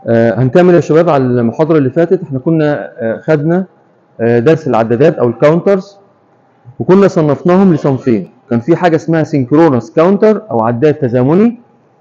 هنكمل يا شباب على المحاضرة اللي فاتت. احنا كنا خدنا درس العدادات او الكاونترز، وكنا صنفناهم لصنفين. كان في حاجة اسمها سينكرونس كاونتر او عداد تزامني،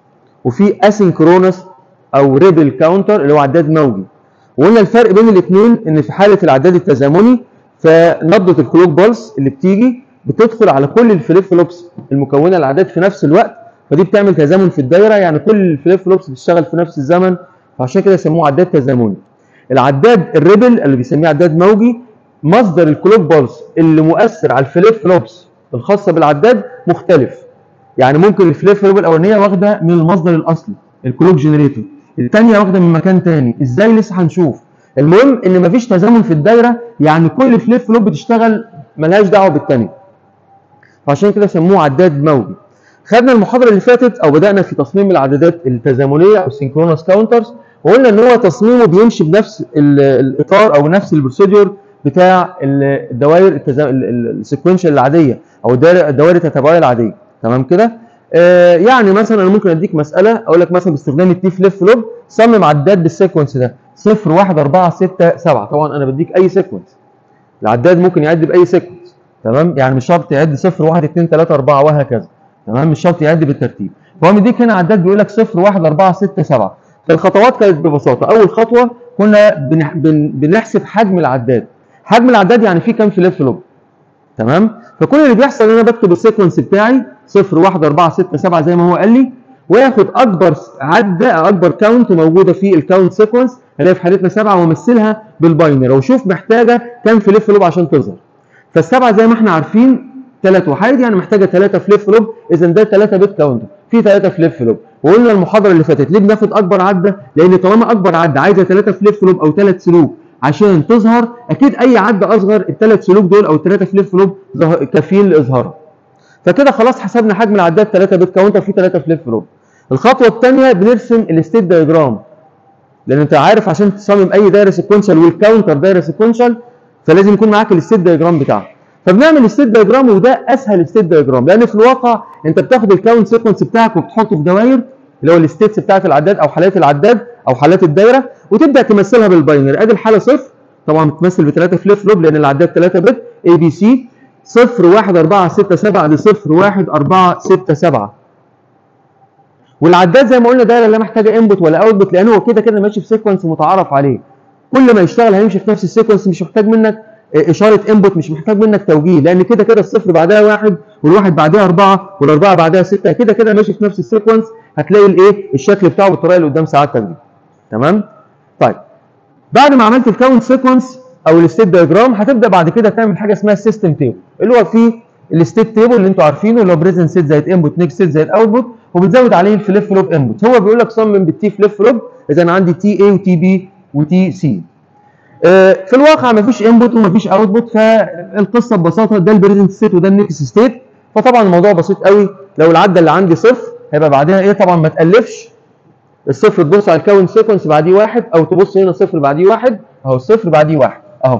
وفي اسينكرونس او ريبل كاونتر اللي هو عداد موجي. وقلنا الفرق بين الاثنين ان في حالة العداد التزامني فنبضة الكلوك بالس اللي بتيجي بتدخل على كل الفليب فلوبس المكونة العداد في نفس الوقت، فدي بتعمل تزامن في الدايرة، يعني كل الفليب فلوبس بتشتغل في نفس الزمن، فعشان كده يسموه عداد تزامني. العداد الريبل اللي بيسميه عداد موجي، مصدر الكلوك بالس اللي مؤثر على الفليب فلوبس الخاصة بالعداد مختلف. يعني ممكن الفليب فلوب الاولانيه واخده من المصدر الاصلي الكلوك جنريتور، الثانيه واخده من مكان ثاني، ازاي لسه هنشوف. المهم ان مفيش تزامن في الدايره، يعني كل فليب فلوب بتشتغل ملهاش دعوه بالثانيه، فعشان كده سموه عداد موجي. خدنا المحاضره اللي فاتت او بدانا في تصميم العدادات التزامنيه او السينكرونس كاونترز، وقلنا ان هو تصميمه بيمشي بنفس الاطار او نفس البروسيدور بتاع الدوائر السيكونشال العاديه او الدوائر التتابعيه العاديه. تمام كده؟ يعني مثلا انا ممكن اديك مساله اقول لك مثلا باستخدام التي فليب فلوب صمم عداد بالسيكونس ده 0 1 4 6 7. طبعا انا بديك اي سيكونس، العداد ممكن يعد باي سيكونس، تمام؟ يعني مش شرط يعد 0 1 2 3 4 وهكذا، تمام؟ مش شرط يعد بالترتيب. فهو مديك هنا عداد بيقول لك 0 1 4 6 7. فالخطوات كانت ببساطه، اول خطوه كنا بنحسب حجم العداد. حجم العداد يعني فيه كام فليب فلوب، تمام؟ فكل اللي بيحصل ان انا بكتب السيكونس بتاعي 0 1 4 6 7 زي ما هو قال لي، وياخد اكبر عده اكبر كاونت موجوده في الكاونت سيكونس اللي هي في حالتنا 7 وامثلها بالباينري وشوف محتاجه كام فليب فلوب عشان تظهر. فالسبعه زي ما احنا عارفين 3 وحيد، يعني محتاجه 3 فليب فلوب، اذا ده 3 بت كاونتر في 3 فليب فلوب. وقلنا المحاضره اللي فاتت ليه بناخد اكبر عده؟ لان طالما اكبر عده عايزه 3 فليب فلوب او 3 سلوك عشان تظهر، اكيد اي عده اصغر الثلاث سلوك دول او الثلاثه فليب فلوب كافيين لاظهارها. فكده خلاص حسبنا حجم العداد 3 بت كاونتر فيه 3 فليب فلوب. الخطوه الثانيه بنرسم الستيت دايجرام، لان انت عارف عشان تصمم اي دايره سيكونشال والكاونتر دايره سيكونشال فلازم يكون معاك الستيت دايجرام بتاعها. فبنعمل الستيت دايجرام، وده اسهل ستيت دايجرام، لان في الواقع انت بتاخد الكاونت سيكونس بتاعك وبتحطه في دوائر اللي هو الستيتس بتاعت العداد او حالات العداد او حالات الدايره، وتبدا تمثلها بالباينري. ادي الحاله 0 طبعا بتمثل بثلاثه فليب فلوب لان العداد 3 بت اي بي سي 0 1 4 6 7 ل 0 1 4 6 7. والعداد زي ما قلنا دايره لا محتاجه انبوت ولا اوتبوت، لان هو كده كده ماشي في سيكونس متعارف عليه، كل ما يشتغل هيمشي في نفس السيكونس، مش محتاج منك اشاره انبوت، مش محتاج منك توجيه، لان كده كده الصفر بعدها 1 والواحد بعدها 4 والاربعه بعدها 6، كده كده ماشي في نفس السيكونس. هتلاقي الايه الشكل بتاعه بالطريقه اللي قدام سعادتك دي، تمام؟ طيب بعد ما عملت الكاونت سيكونس او الستيت دايجرام، هتبدا بعد كده تعمل حاجه اسمها السيستم تيبل، اللي هو فيه الستيت تيبل اللي انتوا عارفينه، اللي هو بريزنت ستيت زائد انبوت نيكست ستيت زائد اوتبوت، وبتزود عليه الفليب فلوب انبوت. هو بيقول لك صمم بالتي فليب فلوب، اذا انا عندي تي اي وتي بي وتي سي. في الواقع مفيش انبوت ومفيش اوتبوت، فالقصه ببساطه ده البريزنت ستيت وده النيكست ستيت. فطبعا الموضوع بسيط قوي، لو العده اللي عندي صفر هيبقى بعدها ايه؟ طبعا ما تالفش الصفر، تبص على الكاونت سيكونس بعديه واحد، او تبص هنا صفر بعديه واحد اهو، الصفر بعديه واحد اهو.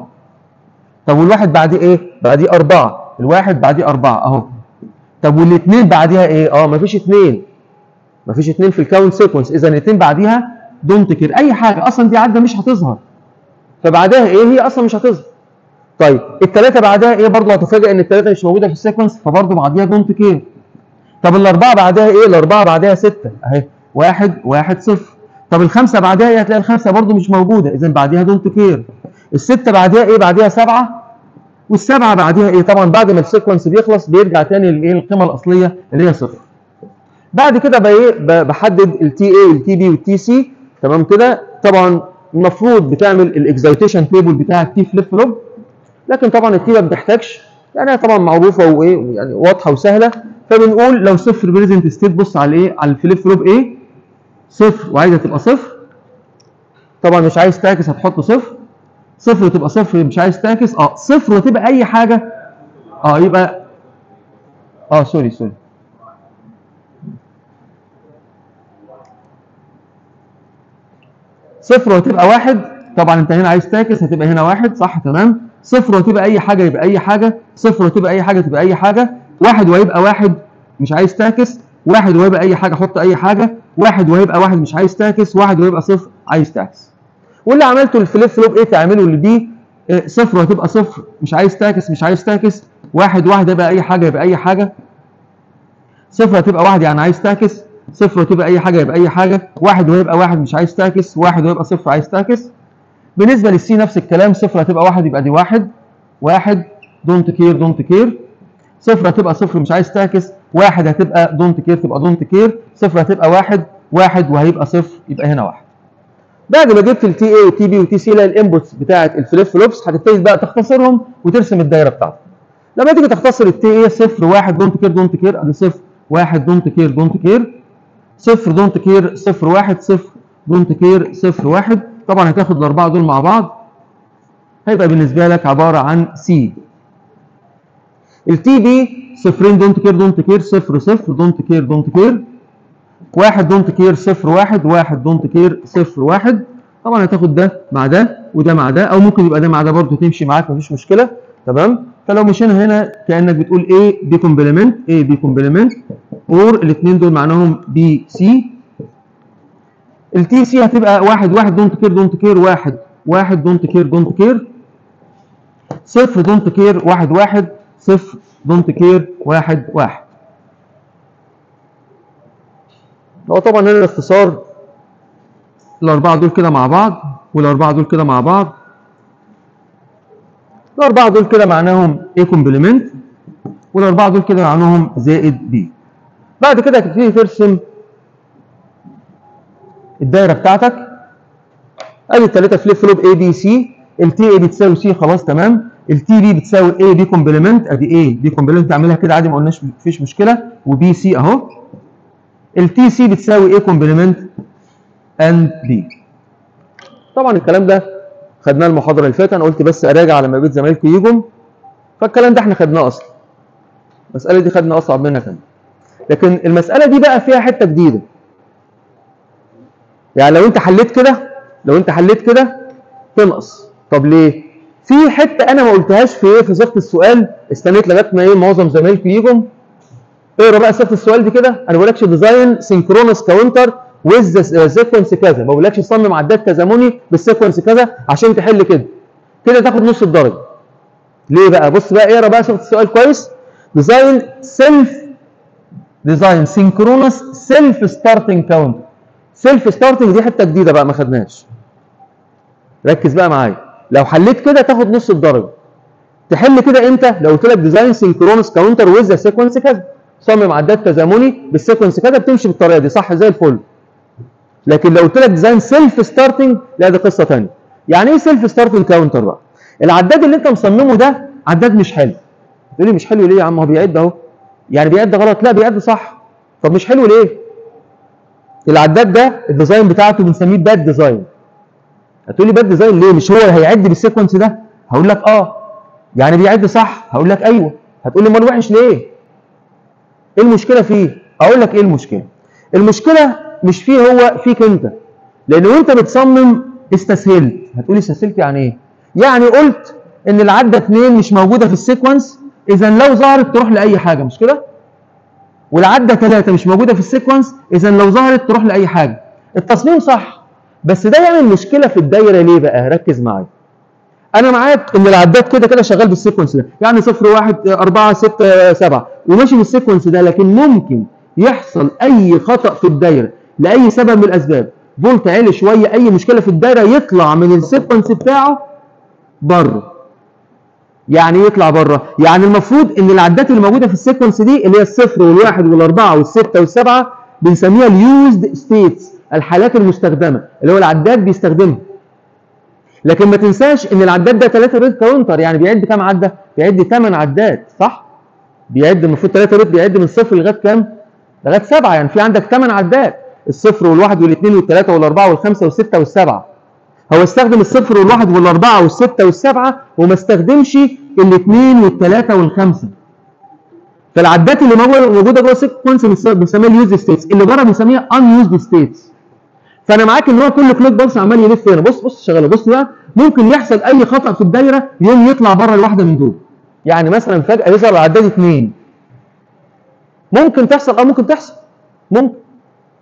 طب والواحد بعديه ايه؟ بعديه 4، الواحد بعديه 4 اهو. طب والاثنين بعديها ايه؟ مفيش اثنين، مفيش اثنين في الكاونت سيكونس، اذا الاثنين بعديها دونت كير، اي حاجه اصلا دي عده مش هتظهر، فبعدها ايه؟ هي اصلا مش هتظهر. طيب الثلاثه بعدها ايه؟ برضه هتفاجئ ان الثلاثه مش موجوده في السيكونس، فبرضه بعديها دونت كير. طب الاربعه بعدها ايه؟ الاربعه بعدها 6 اهي، 1 1 0. طب الخمسه بعدها ايه؟ هتلاقي الخمسه برضه مش موجوده، اذا بعديها دونت كير. السته بعدها ايه؟ بعديها 7، والسبعه بعديها ايه؟ طبعا بعد ما السيكونس بيخلص بيرجع تاني للايه؟ القيمه الاصليه اللي هي 0. بعد كده بحدد التي اي والتي بي والتي سي، تمام كده؟ طبعا المفروض بتعمل الاكزايتيشن تيبل بتاع التي فليب فلوب، لكن طبعا التي ما بتحتاجش، يعني طبعا معروفه وايه يعني واضحه وسهله. فبنقول لو صفر بريزنت ستيت بص على ايه؟ على الفليب فلوب ايه؟ صفر وعايزه تبقى صفر، طبعا مش عايز تعكس هتحط صفر، صفر تبقى صفر مش عايز تعكس صفر وتبقى اي حاجه يبقى سوري صفر وتبقى واحد، طبعا انت هنا عايز تعكس هتبقى هنا واحد، صح تمام. صفر وتبقى اي حاجه يبقى اي حاجه، صفر وتبقى اي حاجه تبقى اي حاجه، واحد ويبقى واحد مش عايز تعكس، واحد ويبقى اي حاجه حط اي حاجه، واحد وهيبقى واحد مش عايز تعكس، واحد وهيبقى صفر عايز تعكس. واللي عملته الفليب فلوب ايه تعمله للبي، صفر وهتبقى صفر مش عايز تعكس مش عايز تعكس، واحد واحد يبقى اي حاجه يبقى اي حاجه، صفر هتبقى واحد يعني عايز تعكس، صفر هتبقى اي حاجه يبقى اي حاجه، واحد وهيبقى واحد مش عايز تعكس، واحد وهيبقى صفر عايز تعكس. بالنسبه للسي نفس الكلام، صفر هتبقى واحد يبقى دي واحد، واحد دونت كير دونت كير، صفر هتبقى صفر مش عايز تعكس، واحد هتبقى دونت كير تبقى دونت كير، صفر هتبقى واحد، واحد وهيبقى صفر يبقى هنا واحد. بعد ما جبت التي اي والتي بي والتي سي اللي هي الانبوتس بتاعه الفليب فلوبس، هتبتدي بقى تختصرهم وترسم الدايره بتاعتك. لما تيجي تختصر التي اي صفر واحد دونت كير دونت كير، ادي صفر واحد دونت كير دونت كير، صفر دونت كير صفر واحد، صفر دونت كير صفر واحد. طبعا هتاخد الاربعه دول مع بعض هيبقى بالنسبه لك عباره عن سي. التي بي صفرين دونت كير دونت كير، صفر صفر دونت كير دونت كير، واحد دونت كير صفر واحد، واحد دونت كير صفر واحد. طبعا هتاخد ده مع ده وده مع ده، او ممكن يبقى ده مع ده برضه تمشي معاك مفيش مشكله. تمام. فلو مشينا هنا كانك بتقول A B كومبلمنت A B كومبلمنت، اور الاثنين دول معناهم بي سي. التي سي هتبقى واحد واحد دونت كير دونت كير، واحد واحد دونت كير دونت كير، صفر دونت كير واحد واحد، صفر دونت كير واحد واحد. هو طبعا هنا الاختصار الاربعه دول كده مع بعض والاربعه دول كده مع بعض، الاربعه دول كده معناهم A كومبلمنت والاربعه دول كده معناهم زائد B. بعد كده هتبتدي ترسم الدايره بتاعتك. ادي الثلاثه فليب فلوب A B C، التي اي بتساوي سي خلاص تمام، التي بي بتساوي A B كومبلمنت، ادي A B كومبلمنت اعملها كده عادي ما قلناش مفيش مشكله، وبي سي اهو. التي سي بتساوي A كومبلمنت اند B. طبعا الكلام ده خدناه المحاضره اللي فاتت، انا قلت بس اراجع لما بقيت زمايلكم يجوا، فالكلام ده احنا خدناه اصلا. المساله دي خدنا اصعب منها كمان، لكن المساله دي بقى فيها حته جديده. يعني لو انت حليت كده تنقص. طب ليه؟ في حته انا ما قلتهاش في صيغه السؤال، استنيت لغايه ما معظم زمايلكم يجوا. اقرا بقى صيغه السؤال دي كده، انا ما بقولكش ديزاين سينكرونس كاونتر ويز سيكونس كذا، ما بقولكش صمم عداد تزامني بالسيكونس كذا عشان تحل كده تاخد نص الدرجه. ليه بقى؟ بص بقى اقرا بقى صيغه السؤال كويس. ديزاين سينكرونس سيلف ستارتنج كاونتر. سيلف ستارتنج دي حته جديده بقى ما خدناهاش. ركز بقى معايا، لو حليت كده تاخد نص الدرجه. تحل كده امتى؟ لو قلت لك ديزاين سينكرونس كاونتر ويز سيكونس كذا، صمم عداد تزامني بالسيكونس كذا، بتمشي بالطريقه دي صح زي الفل. لكن لو قلت لك ديزاين سيلف ستارتنج لا دي قصه ثانيه. يعني ايه سيلف ستارتنج كاونتر بقى؟ العداد اللي انت مصممه ده عداد مش حلو. تقول لي مش حلو ليه يا عم؟ هو بيعد اهو. يعني بيعد غلط؟ لا بيعد صح. طب مش حلو ليه؟ العداد ده الديزاين بتاعته بنسميه باد ديزاين. هتقول لي باد ديزاين ليه؟ مش هو هيعد بالسيكونس ده؟ هقول لك اه. يعني بيعد صح؟ هقول لك ايوه. هتقول لي امال وحش ليه؟ ايه المشكله فيه؟ اقول لك ايه المشكله. المشكله مش فيه، هو فيك انت. لان وانت بتصمم استسهلت. هتقولي استسهلت يعني ايه؟ يعني قلت ان العده 2 مش موجوده في السيكونس، اذا لو ظهرت تروح لاي حاجه، مش كده؟ والعده 3 مش موجوده في السيكونس، اذا لو ظهرت تروح لاي حاجه. التصميم صح، بس ده يعمل مشكله في الدايره ليه بقى؟ ركز معايا. انا معاك ان العداد كده شغال بالسيكونس ده، يعني 0 1 4 6 7 وماشي بالسيكونس ده، لكن ممكن يحصل اي خطا في الدايره لاي سبب من الاسباب، فولت عالي شويه، اي مشكله في الدايره، يطلع من السيكونس بتاعه بره. يعني ايه يطلع بره؟ يعني المفروض ان العدات اللي موجوده في السيكونس دي اللي هي الصفر والواحد والاربعه والسته والسبعه بنسميها اليوزد ستيتس، الحالات المستخدمه اللي هو العداد بيستخدمها. لكن ما تنساش ان العداد ده 3 ريت كاونتر، يعني بيعد كام عده؟ بيعد 8 عدات صح؟ بيعد المفروض 3 ريت بيعد من صفر لغايه كام؟ لغايه 7، يعني في عندك 8 عدات، الصفر والواحد والاثنين والثلاثه والاربعه والخمسه والسته والسبعه. هو استخدم الصفر والواحد والاربعه والسته والسبعه وما استخدمش الاثنين والثلاثه والخمسه. فالعدات اللي موجوده جوه السيكونس بنسميها اليوز ستيتس، اللي بره بنسميها ان يوزد ستيتس. فانا معاك ان هو كل كلوك بلس عمال يلف هنا. بص شغاله. بص بقى، ممكن يحصل اي خطا في الدايره يوم يطلع بره الواحده من دول. يعني مثلا فجاه يظهر العداد 2. ممكن تحصل ممكن.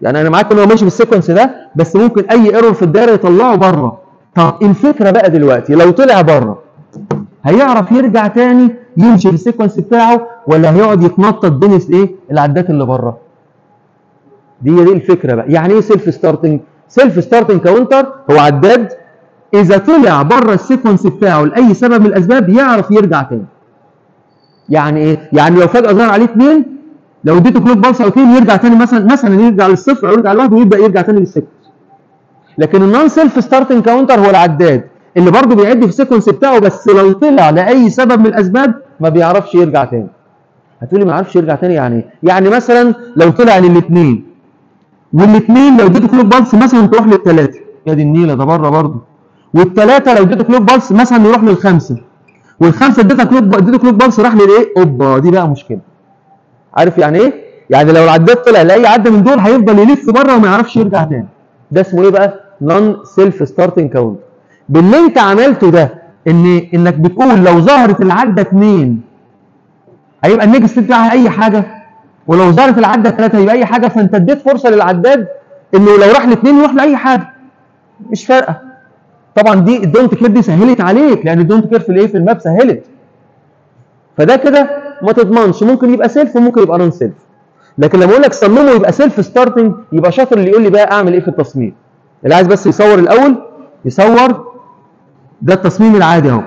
يعني انا معاك ان هو ماشي بالسيكونس ده، بس ممكن اي ايرور في الدايره يطلعه بره. طب الفكره بقى دلوقتي لو طلع بره هيعرف يرجع تاني يمشي في السيكونس بتاعه، ولا هيقعد يتنطط بين ايه العدات اللي بره؟ دي الفكره بقى. يعني ايه سيلف ستارتنج؟ سيلف ستارتنج كاونتر هو عداد اذا طلع بره السيكونس بتاعه لاي سبب من الاسباب يعرف يرجع تاني. يعني ايه؟ يعني لو فجاه ظهر عليه 2، لو اديته كلوك بالس او 2 يرجع تاني، مثلا يرجع للصفر او يرجع لواحد ويبدا يرجع تاني للسيكونس. لكن النون سيلف ستارتنج كاونتر هو العداد اللي برضه بيعد في السيكونس بتاعه، بس لو طلع لاي سبب من الاسباب ما بيعرفش يرجع تاني. هتقولي ما يعرفش يرجع تاني يعني ايه؟ يعني مثلا لو طلع للاثنين، والاثنين لو اديته كلوك بالس مثلا تروح للثلاثه، يا دي النيله ده بره برضه. والثلاثه لو اديته كلوك بالس مثلا يروح للخمسه، والخمسه اديته كلوك بالس راح للايه؟ اوبا، دي بقى مشكله. عارف يعني ايه؟ يعني لو العداد طلع لاي عده من دول هيفضل يلف بره وما يعرفش يرجع تاني. ده اسمه ايه بقى؟ نون سيلف ستارتنج كاونتر. باللي انت عملته ده انك بتقول لو ظهرت العده 2 هيبقى النيجاتيف بتاعها اي حاجه، ولو ظهرت العده 3 هيبقى اي حاجه، فانت اديت فرصه للعداد انه لو راح ل2 يروح لاي حاجه، مش فارقه. طبعا دي الدونت كير دي سهلت عليك، لان الدونت كير في الايه؟ في الماب سهلت. فده كده ما تضمنش، ممكن يبقى سيلف وممكن يبقى نون سيلف. لكن لما اقول لك صممه يبقى سيلف ستارتنج، يبقى شاطر اللي يقول لي بقى اعمل ايه في التصميم. اللي عايز بس يصور الاول يصور، ده التصميم العادي اهو.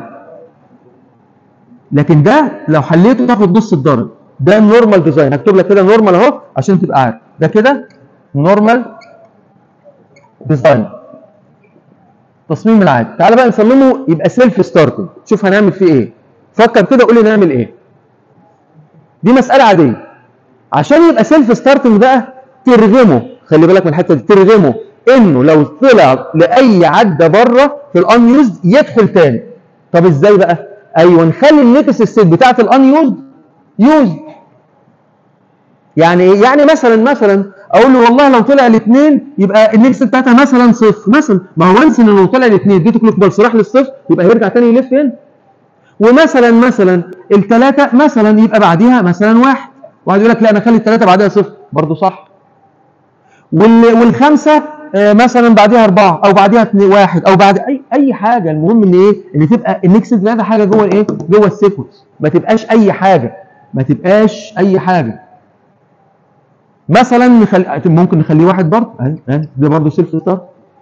لكن ده لو حليته تاخد نص الدرجه. ده النورمال ديزاين، هكتب لك كده نورمال اهو عشان تبقى عارف. ده كده نورمال ديزاين، التصميم العادي. تعالى بقى نصممه يبقى سيلف ستارتنج، شوف هنعمل فيه ايه. فكر كده قول لي نعمل ايه. دي مساله عاديه. عشان يبقى سيلف ستارتنج بقى ترغمه، خلي بالك من الحته دي، ترغمه انه لو طلع لاي عده بره في الان يوزد يدخل تاني. طب ازاي بقى؟ ايوه، نخلي النكس ست بتاعت الان يوزد. يعني ايه؟ يعني مثلا اقول له والله لو طلع الاثنين يبقى النكس بتاعتها مثلا صفر مثلا. ما هو وانس ان لو طلع الاثنين اديته كلوك بالس راح للصفر يبقى هيرجع تاني يلف هنا. ومثلا الثلاثه مثلا يبقى بعديها مثلا واحد يقول لك لا انا اخلي الثلاثه بعدها صفر، برضه صح. والخمسه مثلا بعديها 4 او بعديها 1 او بعد اي حاجه. المهم ان ايه؟ ان تبقى النكست ده حاجه جوه الايه؟ جوه السيكونس، ما تبقاش اي حاجه. مثلا ممكن نخليه واحد برضه، ده برضه سيلف ستارت.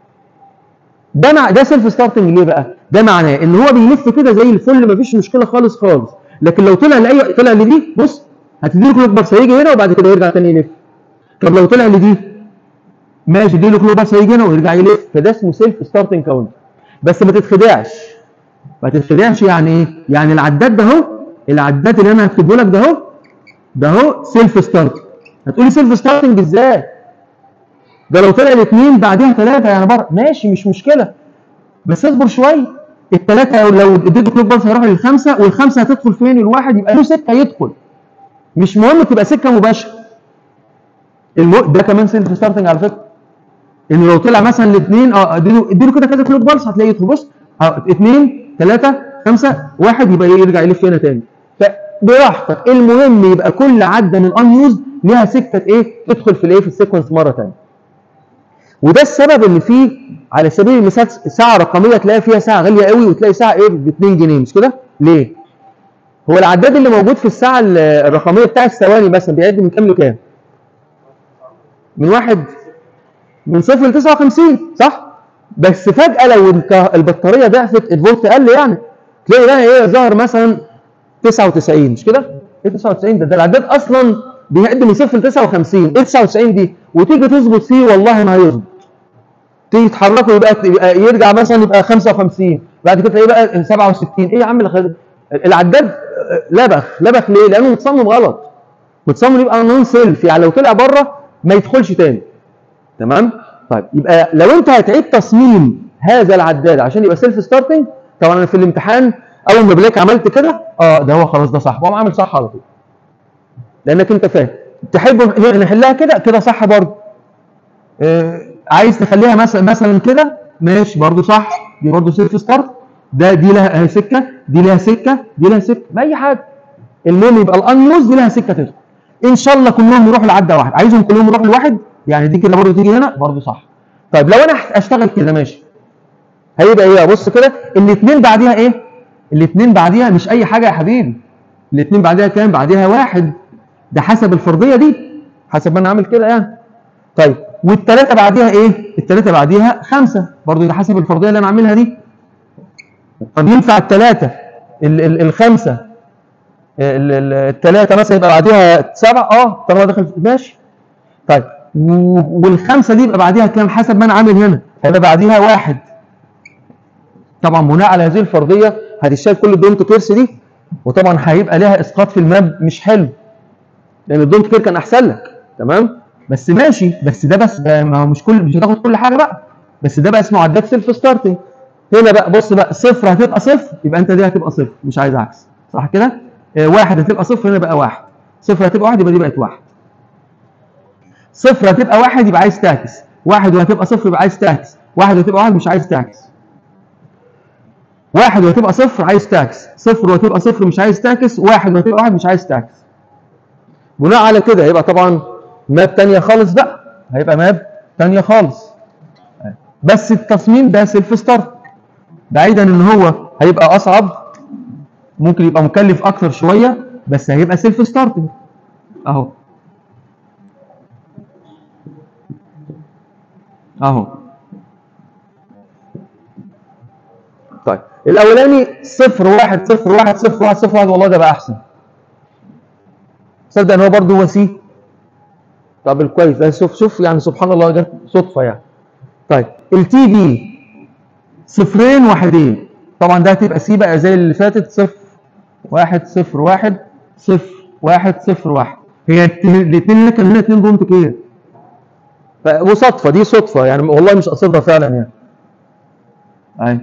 ده سيلف ستارتنج ليه بقى؟ ده معناه ان هو بيلف كده زي الفل، مفيش مشكله خالص. لكن لو طلع لدي، بص هتديله كلوك بالس هيجي هنا وبعد كده يرجع تاني يلف. طب لو طلع لدي ماشي، اديله كلوك بالس هيجي هنا ويرجع يلف. فده اسمه سيلف ستارتنج كاونتر. بس ما تتخدعش. يعني ايه؟ يعني العداد ده اهو، العداد اللي انا هكتبه لك ده اهو سيلف ستارتنج. هتقولي سيلف ستارتنج ازاي؟ ده لو طلع الاثنين بعديها 3 يعني بره، ماشي مش مشكله، بس اصبر شويه. الثلاثه لو اديته كلوك بالس هيروح للخمسه، والخمسه هتدخل فين؟ الواحد يبقى له سكه يدخل، مش مهم تبقى سكه مباشره. ده كمان سيلف ستارتنج على فكره. انه لو طلع مثلا الاثنين اديله كده كده كلوك بالس هتلاقيه يدخل. بص 2 3 5 1 يبقى يرجع يلف هنا تاني. فبراحتك، المهم يبقى كل عده من الان يوز ليها سكه ايه؟ تدخل في الايه؟ في السيكونس مره ثانيه. وده السبب ان في على سبيل المثال ساعه رقميه تلاقي فيها ساعه غاليه قوي، وتلاقي ساعه ايه؟ ب 2 جنيه، مش كده؟ ليه؟ هو العداد اللي موجود في الساعه الرقميه بتاع الثواني مثلا بيعد من كام لكام؟ من 0 ل 59 صح؟ بس فجاه لو البطاريه ضعفت الفولت قل، يعني تلاقي بقى ايه؟ ظهر مثلا 99، مش كده؟ ايه 99 ده العداد اصلا بيعد من 0 ل 59. ايه 99 دي؟ وتيجي تظبط فيه والله ما هيظبط. تيجي تحركه يبقى يرجع مثلا يبقى 55، بعد كده تلاقيه بقى 67. ايه يا عم العداد لبخ ليه؟ لانه متصمم غلط. متصمم يبقى نون سيلف، يعني لو طلع بره ما يدخلش تاني. تمام؟ طيب يبقى لو انت هتعيد تصميم هذا العداد عشان يبقى سيلف ستارتنج، طبعا انا في الامتحان اول ما بلاقيك عملت كده ده هو خلاص ده صح، وقام عامل صح على طول. لانك انت فاهم. تحب نحلها كده صح برضه. عايز تخليها مثلا كده ماشي برضه صح، دي برضه سيلف ستارت. دي لها سكه، دي لها سكه، دي لها سكه، باي حاجه. المهم يبقى الان يوز دي لها سكه تدخل. ان شاء الله كلهم يروحوا لعده واحد. عايزهم كلهم يروحوا لواحد؟ يعني دي كده برضه تيجي هنا برضه صح. طيب لو انا اشتغل كده ماشي، هيبقى ايه؟ بص كده الاثنين بعديها ايه؟ الاثنين بعديها مش اي حاجه يا حبيبي، الاثنين بعديها كام؟ بعديها واحد، ده حسب الفرضيه دي، حسب ما انا عامل كده يعني. طيب والثلاثه بعديها ايه؟ الثلاثه بعديها 5 برضه، ده حسب الفرضيه اللي انا عاملها دي. طب ينفع الثلاثه الخمسه الثلاثه مثلا يبقى بعديها 7؟ طالما دخل ماشي. طيب والخمسه دي يبقى بعديها كام؟ حسب ما انا عامل هنا هيبقى بعديها 1. طبعا بناء على هذه الفرضيه هتشال كل الدونت كيرس دي، وطبعا هيبقى لها اسقاط في الماب مش حلو، لان الدونت كير كان احسن لك. تمام، بس ماشي، بس ده ما هو مش هتاخد كل حاجه بقى، بس ده بقى اسمه عداد سيلف ستارتنج. هنا بقى بص بقى، صفر هتبقى صفر، يبقى انت دي هتبقى صفر، مش عايز عكس، صح كده؟ واحد هتبقى صفر، هنا بقى واحد. صفر هتبقى واحد، يبقى دي بقت واحد. صفر هتبقى واحد، يبقى عايز تعكس. واحد وهتبقى صفر، يبقى عايز تعكس. واحد وهتبقى واحد، مش عايز تعكس. واحد وهتبقى صفر عايز تعكس. صفر وهتبقى صفر مش عايز تعكس. واحد وهتبقى واحد مش عايز تعكس. بناء على كده هيبقى طبعا ماب تانية خالص بقى، هيبقى ماب تانية خالص. بس التصميم ده سيلف ستارت، بعيدا ان هو هيبقى اصعب، ممكن يبقى مكلف اكتر شويه، بس هيبقى سيلف ستارتنج اهو. اهو. طيب الاولاني 0 1 0 1 0 1 0 1، والله ده بقى احسن. تصدق ان هو برضه هو سي؟ طب الكويس ده، شوف يعني سبحان الله جت صدفه يعني. طيب التي بي صفرين وحدين، طبعا ده هتبقى سي بقى زي اللي فاتت، 0 1 0 1 0 1 0 1. هي الاثنين اللي كان هنا 2 دونت كير، وصدفه، دي صدفه يعني، والله مش قصدها فعلا يعني. اهي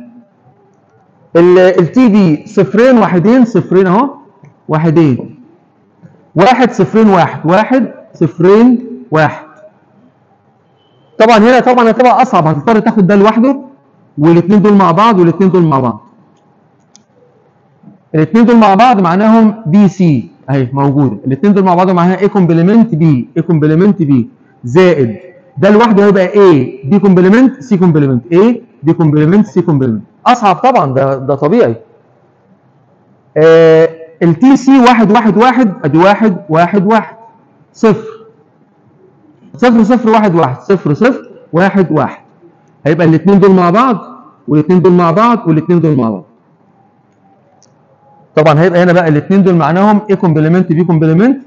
التي بي صفرين وحدين، صفرين اهو وحدين، 1 0 1 1 0 1. طبعا هنا طبعا هتبقى اصعب، هتضطر تاخد ده لوحده والاثنين دول مع بعض والاثنين دول مع بعض. الاثنين دول مع بعض معناهم بي سي اهي موجوده، الاثنين دول مع بعض معناها ايه كومبلمنت بي، ايه كومبلمنت بي زائد ده لوحده هيبقى ايه بي كومبلمنت سي كومبلمنت، ايه بي كومبلمنت سي كومبلمنت. اصعب طبعا، ده طبيعي. التي سي 1 1 1 ادي 1 1 1 0 0 0 1 1 0 0 1 1. هيبقى الاثنين دول مع بعض والاثنين دول مع بعض والاثنين دول مع بعض. طبعا هيبقى هنا بقى الاثنين دول معناهم ايه كومبلمنت بي كومبلمنت،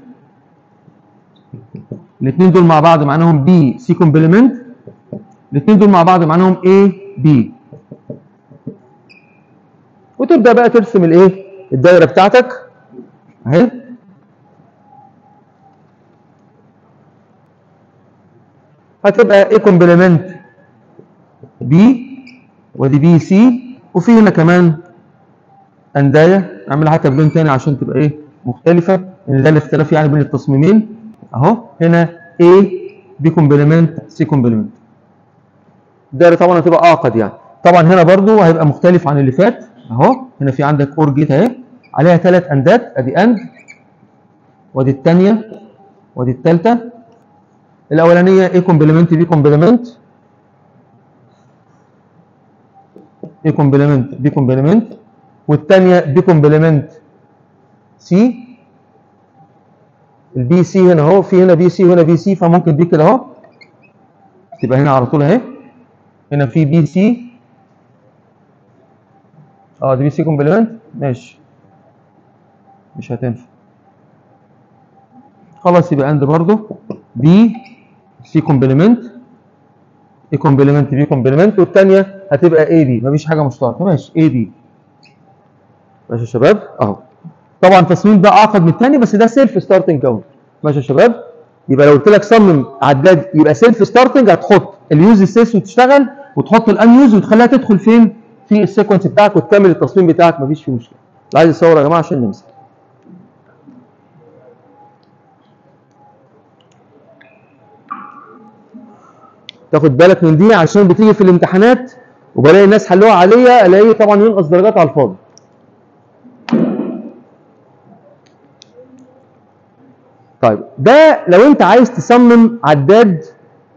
الاثنين دول مع بعض معناهم بي سي كومبلمنت، الاثنين دول مع بعض معناهم ايه بي. وتبدا بقى ترسم الايه الدايره بتاعتك اهي. هتبقى ايه كومبلمنت بي، ودي بي سي، وفي هنا كمان اندايه نعملها حتى بلون تاني عشان تبقى ايه مختلفه، ان ده الاختلاف يعني بين التصميمين اهو. هنا A بي كومبلمنت سي كومبلمنت. الدايره طبعا هتبقى اعقد يعني. طبعا هنا برضو هيبقى مختلف عن اللي فات اهو. هنا في عندك اور جيت اهي عليها 3 اندات، ادي اند وادي الثانيه وادي الثالثه. الاولانيه A كومبلمنت بي كومبلمنت، A كومبلمنت بي كومبلمنت، والثانيه بي كومبلمنت سي. البي سي هنا اهو، في هنا بي سي وهنا بي سي، فممكن دي كده اهو تبقى هنا على طول اهي. هنا في بي سي دي بي سي كومبلمنت، ماشي مش هتنفع خلاص، يبقى اند برضو بي سي كومبلمنت اي كومبلمنت بي كومبلمنت، والثانيه هتبقى اي بي، مفيش حاجه مشتركه، ماشي اي بي. ماشي يا شباب اهو. طبعا التصميم ده اعقد من الثاني، بس ده سيلف ستارتنج كاونت. ماشي يا شباب. يبقى لو قلت لك صمم عداد يبقى سيلف ستارتنج، هتحط اليوز سيس وتشتغل، وتحط الان يوز وتخليها تدخل فين في السيكونس بتاعك وتكمل التصميم بتاعك، مفيش فيه مشكله. اللي عايز يصور يا جماعه عشان نمسك. تاخد بالك من دي عشان بتيجي في الامتحانات وبلاقي الناس حلوها عليا، الاقيه طبعا ينقص درجات على الفاضي. طيب ده لو انت عايز تصمم عداد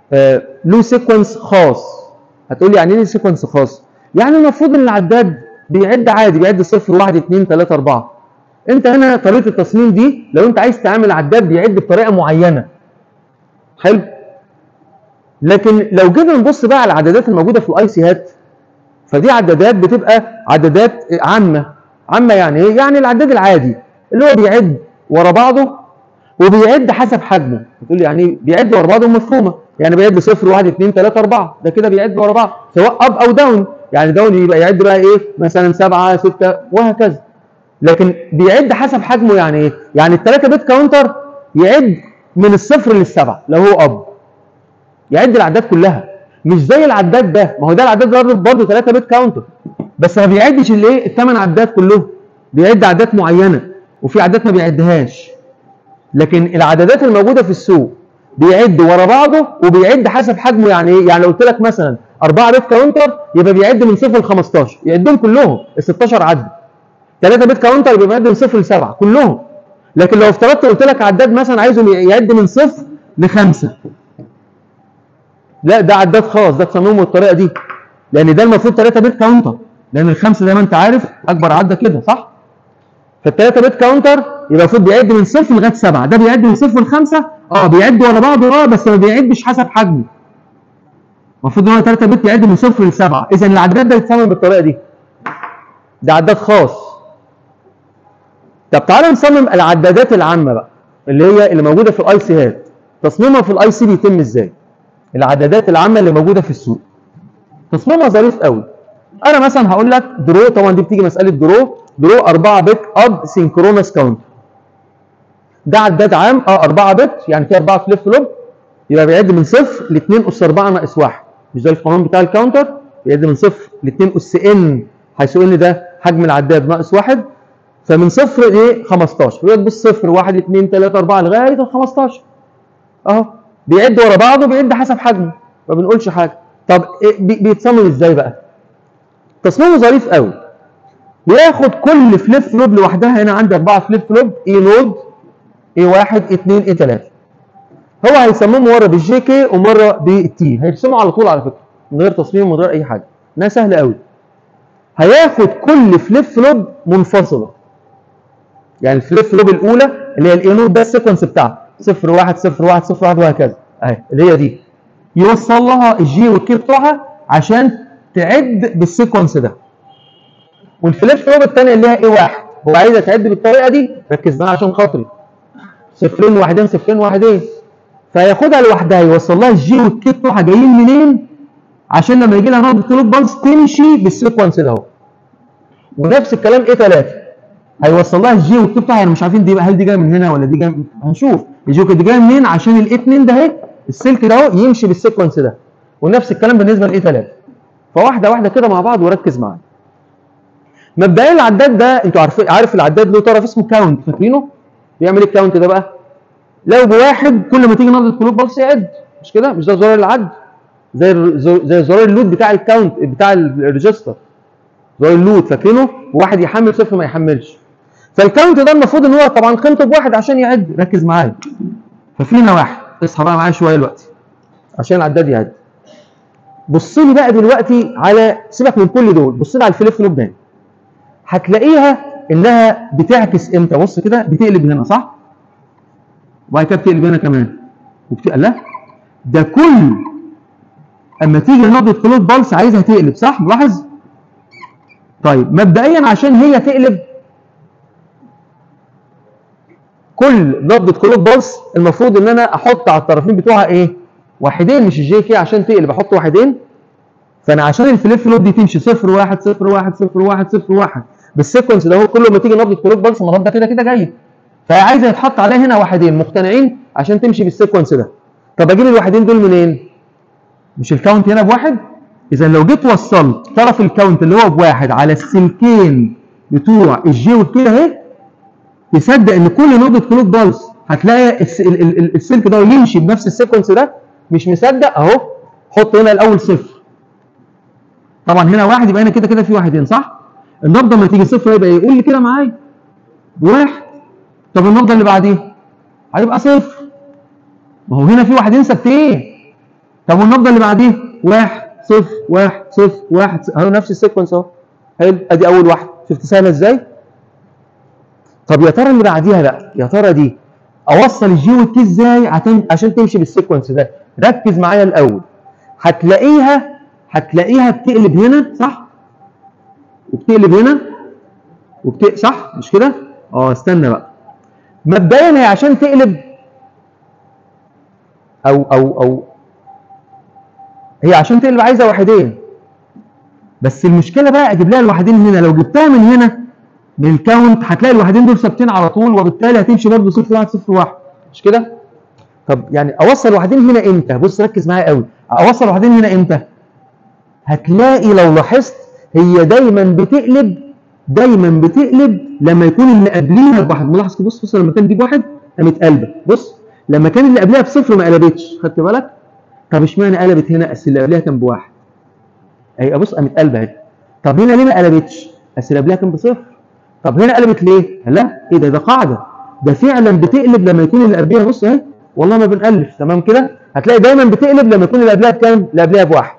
له سيكونس خاص. هتقول لي يعني ايه سيكونس خاص؟ يعني المفروض ان العداد بيعد عادي، بيعد 0 1 2 3 4. انت هنا طريقه التصميم دي لو انت عايز تعمل عداد بيعد بطريقه معينه. حلو؟ لكن لو جينا نبص بقى على العدادات الموجوده في الاي سي هات، فدي عدادات بتبقى عدادات عامه. عامه يعني ايه؟ يعني العداد العادي اللي هو بيعد ورا بعضه وبيعد حسب حجمه. بتقول لي يعني بيعد ورا بعضه مفهومه، يعني بيعد 0 1 2 3 4، ده كده بيعد ورا بعض سواء اب او داون. يعني داون يبقى يعد بقى ايه؟ مثلا 7 6 وهكذا. لكن بيعد حسب حجمه يعني ايه؟ يعني ال3 بت كاونتر يعد من الصفر للسبعه لو هو اب. يعد العداد كلها، مش زي العداد ده. ما هو ده العداد ده برضه 3 بت كاونتر، بس ما بيعدش الايه؟ ال8 عداد كلهم. بيعد عدات معينه وفي عدات ما بيعدهاش. لكن العدادات الموجوده في السوق بيعد ورا بعضه وبيعد حسب حجمه. يعني ايه؟ يعني لو قلت لك مثلا 4 بت كاونتر يبقى بيعد من 0 ل 15، يعدهم كلهم ال 16 عد. 3 بت كاونتر يبقى بيعد من 0 ل 7 كلهم. لكن لو افترضت قلت لك عداد مثلا عايزه يعد من 0 ل 5، لا ده عداد خاص، ده تصممه بالطريقه دي، لان ده المفروض 3 بت كاونتر، لان الخمسه زي ما انت عارف اكبر عده كده صح؟ فال3 بت كاونتر يبقى المفروض بيعد من 0 لغايه 7، ده بيعد من 0 ل 5. بيعد ورا بعضه بس ما بيعدش حسب حجمه. المفروض ان هو 3 بت يعد من 0 ل 7. اذا العداد ده يتصمم بالطريقه دي، ده عداد خاص. طب تعالى نصمم العدادات العامه بقى اللي موجوده في الاي سي هات. تصميمها في الاي سي بيتم ازاي؟ العدادات العامه اللي موجوده في السوق تصميمها ظريف قوي. انا مثلا هقول لك درو، طبعا دي بتيجي مساله درو 4 بت اب سينكرونس كاونت. ده عداد عام 4 بت، يعني في 4 فليب فلوب، يبقى بيعد من 0 ل 2 اس 4 ناقص 1. مش ده القانون بتاع الكاونتر؟ بيعد من 0 ل 2 اس ان، حيث ان ده حجم العداد ناقص 1. فمن 0 ل 15 بيعد بص 0 1 2 3 4 لغايه ال 15 اهو. بيعد ورا بعضه، بيعد حسب حجمه، ما بنقولش حاجه. طب بيتصمم ازاي بقى؟ تصميمه ظريف قوي. بياخد كل فليب فلوب لوحدها. هنا عندي 4 فليب فلوب، اي نود، اي 1 اي 2 اي 3. هو هيصممه مره بالجي كي ومره بالتي، هيرسمه على طول على فكره من غير تصميم ومن غير اي حاجه، انها سهله قوي. هياخد كل فليب فلوب منفصله. يعني الفليب فلوب الاولى اللي هي الاي نود، ده السيكونس بتاعها 0 1 0 1 0 1 وهكذا اهي، اللي هي دي يوصل لها الجي والكي بتوعها عشان تعد بالسيكونس ده. والفليب فلوب الثانيه اللي هي اي 1 هو عايزها تعد بالطريقه دي، ركز معايا عشان خاطري، صفرين واحدين صفرين واحدين، فياخدها لوحدها يوصل لها الجي والكي بتوعها جايين منين عشان لما يجي لها نقطه فلوب بالز تمشي بالسيكونس ده اهو. ونفس الكلام اي 3 هيوصل لها الجي والكي بتوعها، يعني مش عارفين دي هل دي جايه من هنا ولا دي جايه، هنشوف الجي والكي دي جايه منين عشان الاي 2 ده اهي السلك ده اهو يمشي بالسيكونس ده. ونفس الكلام بالنسبه لاي 3. فواحده واحده كده مع بعض وركز معايا. مبدئيا العداد ده انتوا عارف العداد له طرف اسمه كاونت، فاكرينه؟ بيعمل ايه الكاونت ده بقى؟ لو بواحد كل ما تيجي نقطه فلوب بالس يعد، مش كده؟ مش ده زرار العد؟ زي زرار اللود بتاع الكاونت بتاع الريجستر، زرار اللود فاكرينه؟ واحد يحمل صفر ما يحملش. فالكاونت ده المفروض ان هو طبعا قيمته بواحد عشان يعد، ركز معايا. ففينا واحد، اصحى بقى معايا شويه دلوقتي عشان العداد يعد. بص لي بقى دلوقتي على، سيبك من كل دول، بص لي على الفليب فلوب ده. هتلاقيها انها بتعكس امتى؟ بص كده، بتقلب هنا صح؟ وبعد كده بتقلب هنا كمان لا ده كل اما تيجي نقطه فلوب بالس عايزها تقلب صح؟ ملاحظ؟ طيب مبدئيا عشان هي تقلب كل نقطه فلوب بالس المفروض ان انا احط على الطرفين بتوعها ايه؟ واحدين، مش الجي كي عشان تقلب احط واحدين. فانا عشان الفليب فلوب دي تمشي 0 1 0 1 0 1 0 1 بالسيكونس ده هو، كل ما تيجي نقطه فلوب بالس المرات ده كده كده جاي، فهي عايزه يتحط عليها هنا واحدين مقتنعين عشان تمشي بالسيكونس ده. طب اجيب الواحدين دول منين؟ مش الكاونت هنا بواحد؟ اذا لو جيت وصلت طرف الكاونت اللي هو بواحد على السلكين بتوع الجي والكي اهي، تصدق ان كل نقطه فلوب بالس هتلاقي السلك ده يمشي بنفس السيكونس ده؟ مش مصدق اهو، حط هنا الاول صفر. طبعا هنا واحد يبقى هنا كده كده في واحدين صح؟ النبضه لما تيجي صفر يبقى ايه؟ قول لي كده معايا. واحد. طب النبضه اللي بعديها هيبقى صفر. ما هو هنا في واحدين ثابتين. طب والنبضه اللي بعديه 1 0 1 0 1 اهو نفس السيكونس اهو. حلو، ادي اول واحده، شفت سهله ازاي؟ طب يا ترى اللي بعديها بقى، يا ترى دي اوصل الجي والكي ازاي عشان تمشي بالسيكونس ده؟ ركز معايا الاول. هتلاقيها بتقلب هنا صح؟ وبتقلب هنا صح مش كده؟ استنى بقى. مبدئيا هي عشان تقلب او هي عشان تقلب عايزه واحدين. بس المشكله بقى اجيب لها الواحدين هنا، لو جبتها من هنا من الكاونت هتلاقي الواحدين دول ثابتين على طول، وبالتالي هتمشي برضه 0 1 0 1 مش كده؟ طب يعني اوصل واحدين هنا امتى؟ بص ركز معايا قوي. اوصل واحدين هنا امتى؟ هتلاقي لو لاحظت هي دايما بتقلب لما يكون اللي قبليها بواحد. ملاحظ كده؟ بص لما كان دي بواحد قامت قلبه. بص لما كان اللي قبلها بصفر ما قلبتش، خدت بالك؟ طب اشمعنى قلبت هنا؟ اصل اللي قبلها كان بواحد. ايوه بص قامت قلبه اهي. طب هنا ليه ما قلبتش؟ اصل اللي قبلها كان بصفر. طب هنا قلبت ليه؟ لا ايه ده قاعده. ده فعلا بتقلب لما يكون اللي قبلها، بص اهي والله ما بنألف، تمام كده؟ هتلاقي دايما بتقلب لما يكون اللي قبلها بكام؟ اللي قبلها بواحد.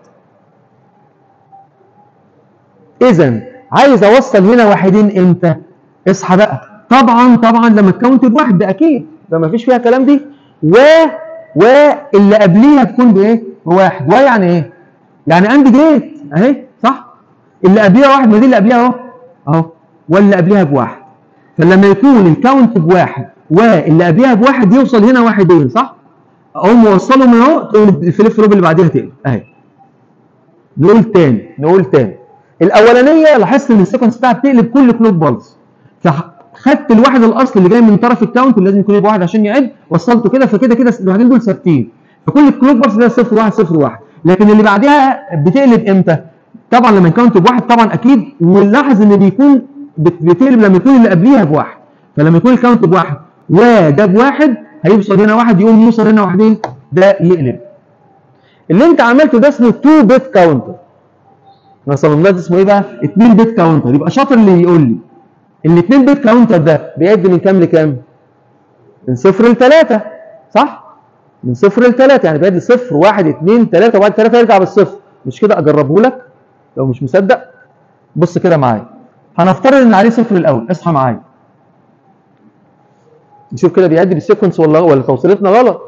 اذا عايز اوصل هنا واحدين امتى؟ اصحى بقى. طبعا لما الكاونت بواحد ده اكيد، ده ما فيش فيها كلام دي. واللي قبليها تكون بايه؟ بواحد. يعني ايه؟ يعني اند جيت اهي صح؟ اللي قبليها واحد، ما دي اللي قبليها اهو واللي قبليها بواحد. فلما يكون الكاونت بواحد واللي قبليها بواحد يوصل هنا واحدين صح؟ اقوم موصلهم اهو، تقوم الفليب فلوب اللي بعديها تقلب اهي. نقول تاني. الاولانيه لاحظت ان السيكونس بتاعها بتقلب كل كلوك بالز، فخدت الواحد الاصل اللي جاي من طرف الكاونت اللي لازم يكون بواحد عشان يعد، وصلته كده، فكده الواحدين دول ثابتين، فكل الكلوك بالز ده 0 1 0 1. لكن اللي بعدها بتقلب امتى؟ طبعا لما الكاونت بواحد طبعا اكيد، ونلاحظ ان بيكون بتقلب لما يكون اللي قبليها بواحد. فلما يكون الكاونت بواحد وده بواحد هيوصل هنا واحد، يقوم يوصل هنا واحدين، ده يقلب. اللي انت عملته ده اسمه 2 بت كاونتر. احنا صممناه اسمه ايه بقى؟ 2 بت كاونتر. يبقى شاطر اللي يقول لي ال 2 بت كاونتر ده بيعد من كام لكام؟ من 0 ل 3 صح؟ من 0 ل 3 يعني بيعد 0 1 2 3 وبعد 3 يرجع بالصفر، مش كده؟ اجربه لك لو مش مصدق. بص كده معايا، هنفترض ان عليه صفر الاول. اصحى معايا نشوف كده بيعد بالسيكونس ولا توصيلتنا غلط.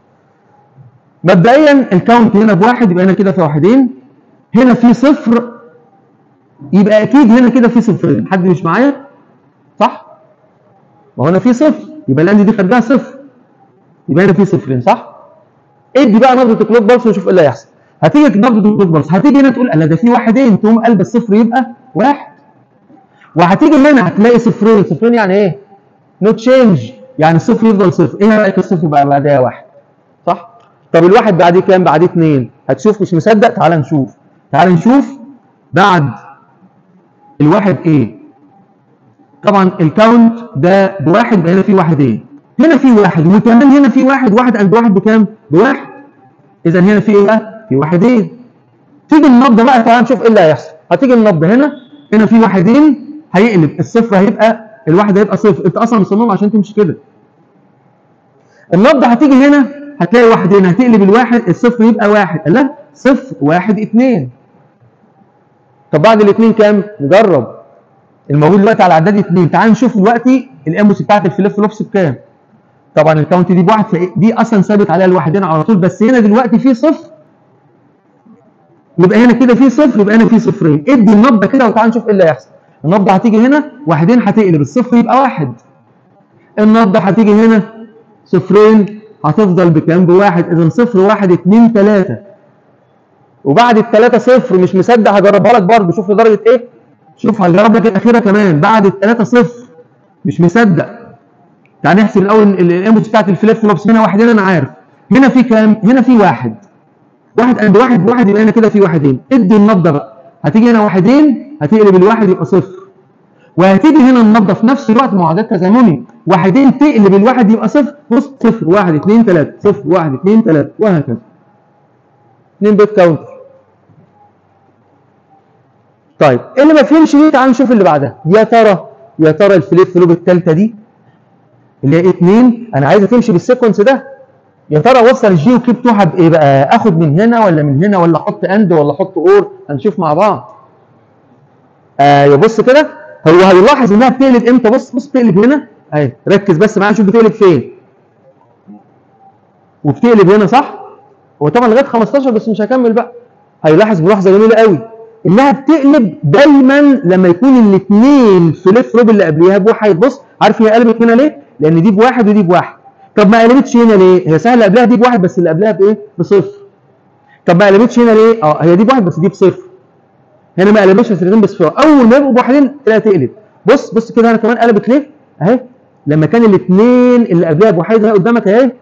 مبدئيا الكاونت هنا بواحد، يبقى هنا كده في واحدين، هنا في صفر، يبقى اكيد هنا كده في صفرين. حد مش معايا؟ صح؟ ما هو هنا في صفر، يبقى الاند دي خدها صفر، يبقى هنا في صفرين صح؟ ادي بقى نبضه الكلوك بالس ونشوف ايه اللي هيحصل. هتيجي نبضه الكلوك بالس، هتيجي هنا تقول لا ده في واحدين، تقوم قلب الصفر يبقى واحد. وهتيجي هنا هتلاقي صفرين يعني ايه؟ نو تشينج، يعني الصفر يفضل صفر. ايه رايك الصفر بقى بعدها واحد صح؟ طب الواحد بعديه كام؟ بعديه 2. هتشوف مش مصدق؟ تعال نشوف بعد الواحد ايه. طبعا الكاونت ده بواحد، يبقى هنا في واحدين، هنا في واحد، وكمان هنا في واحد قد واحد بكام؟ بواحد. اذا هنا في ايه بقى؟ في واحدين. تيجي النبضه بقى، تعال نشوف ايه اللي هيحصل. هتيجي النبضه هنا في واحدين، هيقلب الصفر، هيبقى الواحد هيبقى صفر. انت اصلا مصمم عشان تمشي كده. النبضه هتيجي هنا هتلاقي واحدين، هتقلب الواحد الصفر يبقى واحد. لا 0 1 2. طب بعد الاثنين كام؟ نجرب. الموجود دلوقتي على عداد 2. تعال نشوف دلوقتي الامبوس بتاعت الفليب فلوبس بكام. طبعا الكاونت دي بواحد، فدي اصلا ثابت عليها الواحدين على طول، بس هنا دلوقتي في صفر، يبقى هنا كده في صفر، يبقى هنا في صفرين. ادي النبضه كده وتعال نشوف ايه اللي هيحصل. النبضه هتيجي هنا واحدين، هتقلب الصفر يبقى واحد. النبضه هتيجي هنا صفرين، هتفضل بكام؟ بواحد. اذا 0 1 2 3. وبعد الثلاثه صفر، مش مصدق؟ هجربها لك برضه، شوف لدرجه ايه. شوف هجرب لك الاخيره كمان. بعد الثلاثه صفر، مش مصدق. تعال نحسب الاول الامبوس بتاعت الفليب فلوبس. هنا واحدين انا عارف. هنا في كام؟ هنا في واحد عند واحد، يبقى هنا كده في واحدين. ادي النبضه بقى، هتيجي هنا واحدين، هتقلب الواحد يبقى صفر. وهتيجي هنا النبضه في نفس الوقت معادلات تزامني، واحدين تقلب الواحد يبقى صفر. بص 0 1 2 3 0 1 2 3 وهكذا. 2 بت كاونتر. طيب اللي ما فهمش دي تعال نشوف اللي بعدها. يا ترى الفليب فلوب الثالثه دي اللي هي 2 انا عايزه تمشي بالسيكونس ده. يا ترى اوصل الجي وكي بتوعها بايه بقى؟ اخد من هنا ولا من هنا، ولا احط اند ولا احط اور؟ هنشوف مع بعض. يبص كده، هو هيلاحظ انها بتقلب امتى. بص بص بتقلب هنا اهي، ركز بس معايا شوف بتقلب فين. وبتقلب هنا صح؟ هو طبعا لغايه 15 بس مش هكمل بقى. هيلاحظ ملاحظه جميله قوي انها بتقلب دايما لما يكون الاثنين فليب فلوب اللي قبليها بواحد. بص عارف هي قلبت هنا ليه؟ لان دي بواحد ودي بواحد. طب ما قلبتش هنا ليه؟ هي سهله قبلها دي بواحد بس اللي قبلها بايه؟ بصفر. طب ما قلبتش هنا ليه؟ هي دي بواحد بس دي بصفر. هنا ما قلبتش بس الاثنين بصفر. اول ما يبقوا بواحدين تلاقيها تقلب. بص بص كده هنا كمان قلبت ليه؟ اهي لما كان الاثنين اللي قبلها بواحد اهي قدامك اهي.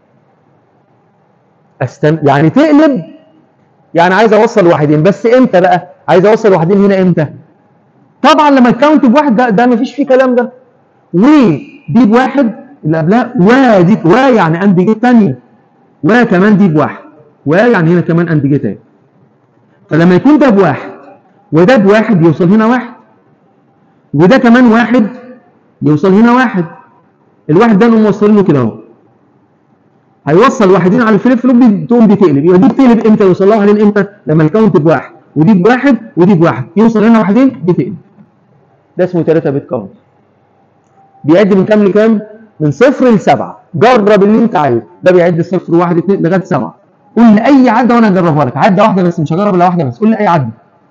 يعني تقلب، يعني عايز اوصل واحدين بس امتى بقى؟ عايز اوصل واحدين هنا امتى؟ طبعا لما الكاونت بواحد، ده مفيش فيه كلام ده. ودي بواحد اللي قبلها، ودي يعني اند جيت ثانيه، وكمان دي بواحد، ويعني هنا كمان اند جيت اهي. فلما يكون ده بواحد وده بواحد يوصل هنا واحد، وده كمان واحد يوصل هنا واحد. الواحد ده نقوم موصلينه كده اهو. هيوصل واحدين على الفليب فلوب تقوم دي تقلب. يبقى دي بتقلب امتى؟ يوصل لها واحدين امتى؟ لما الكاونت بواحد ودي بواحد ودي بواحد، يوصل هنا واحدين دي تقلب. ده اسمه 3 بت كاونت. بيعد من كام لكام؟ من 0 ل 7. جرب اللي انت عايزه. ده بيعد 0 1 2 لغايه 7. قول لي اي عده وانا اجربها لك. عده واحده بس، مش هجرب الا واحده بس. قول لي اي عده.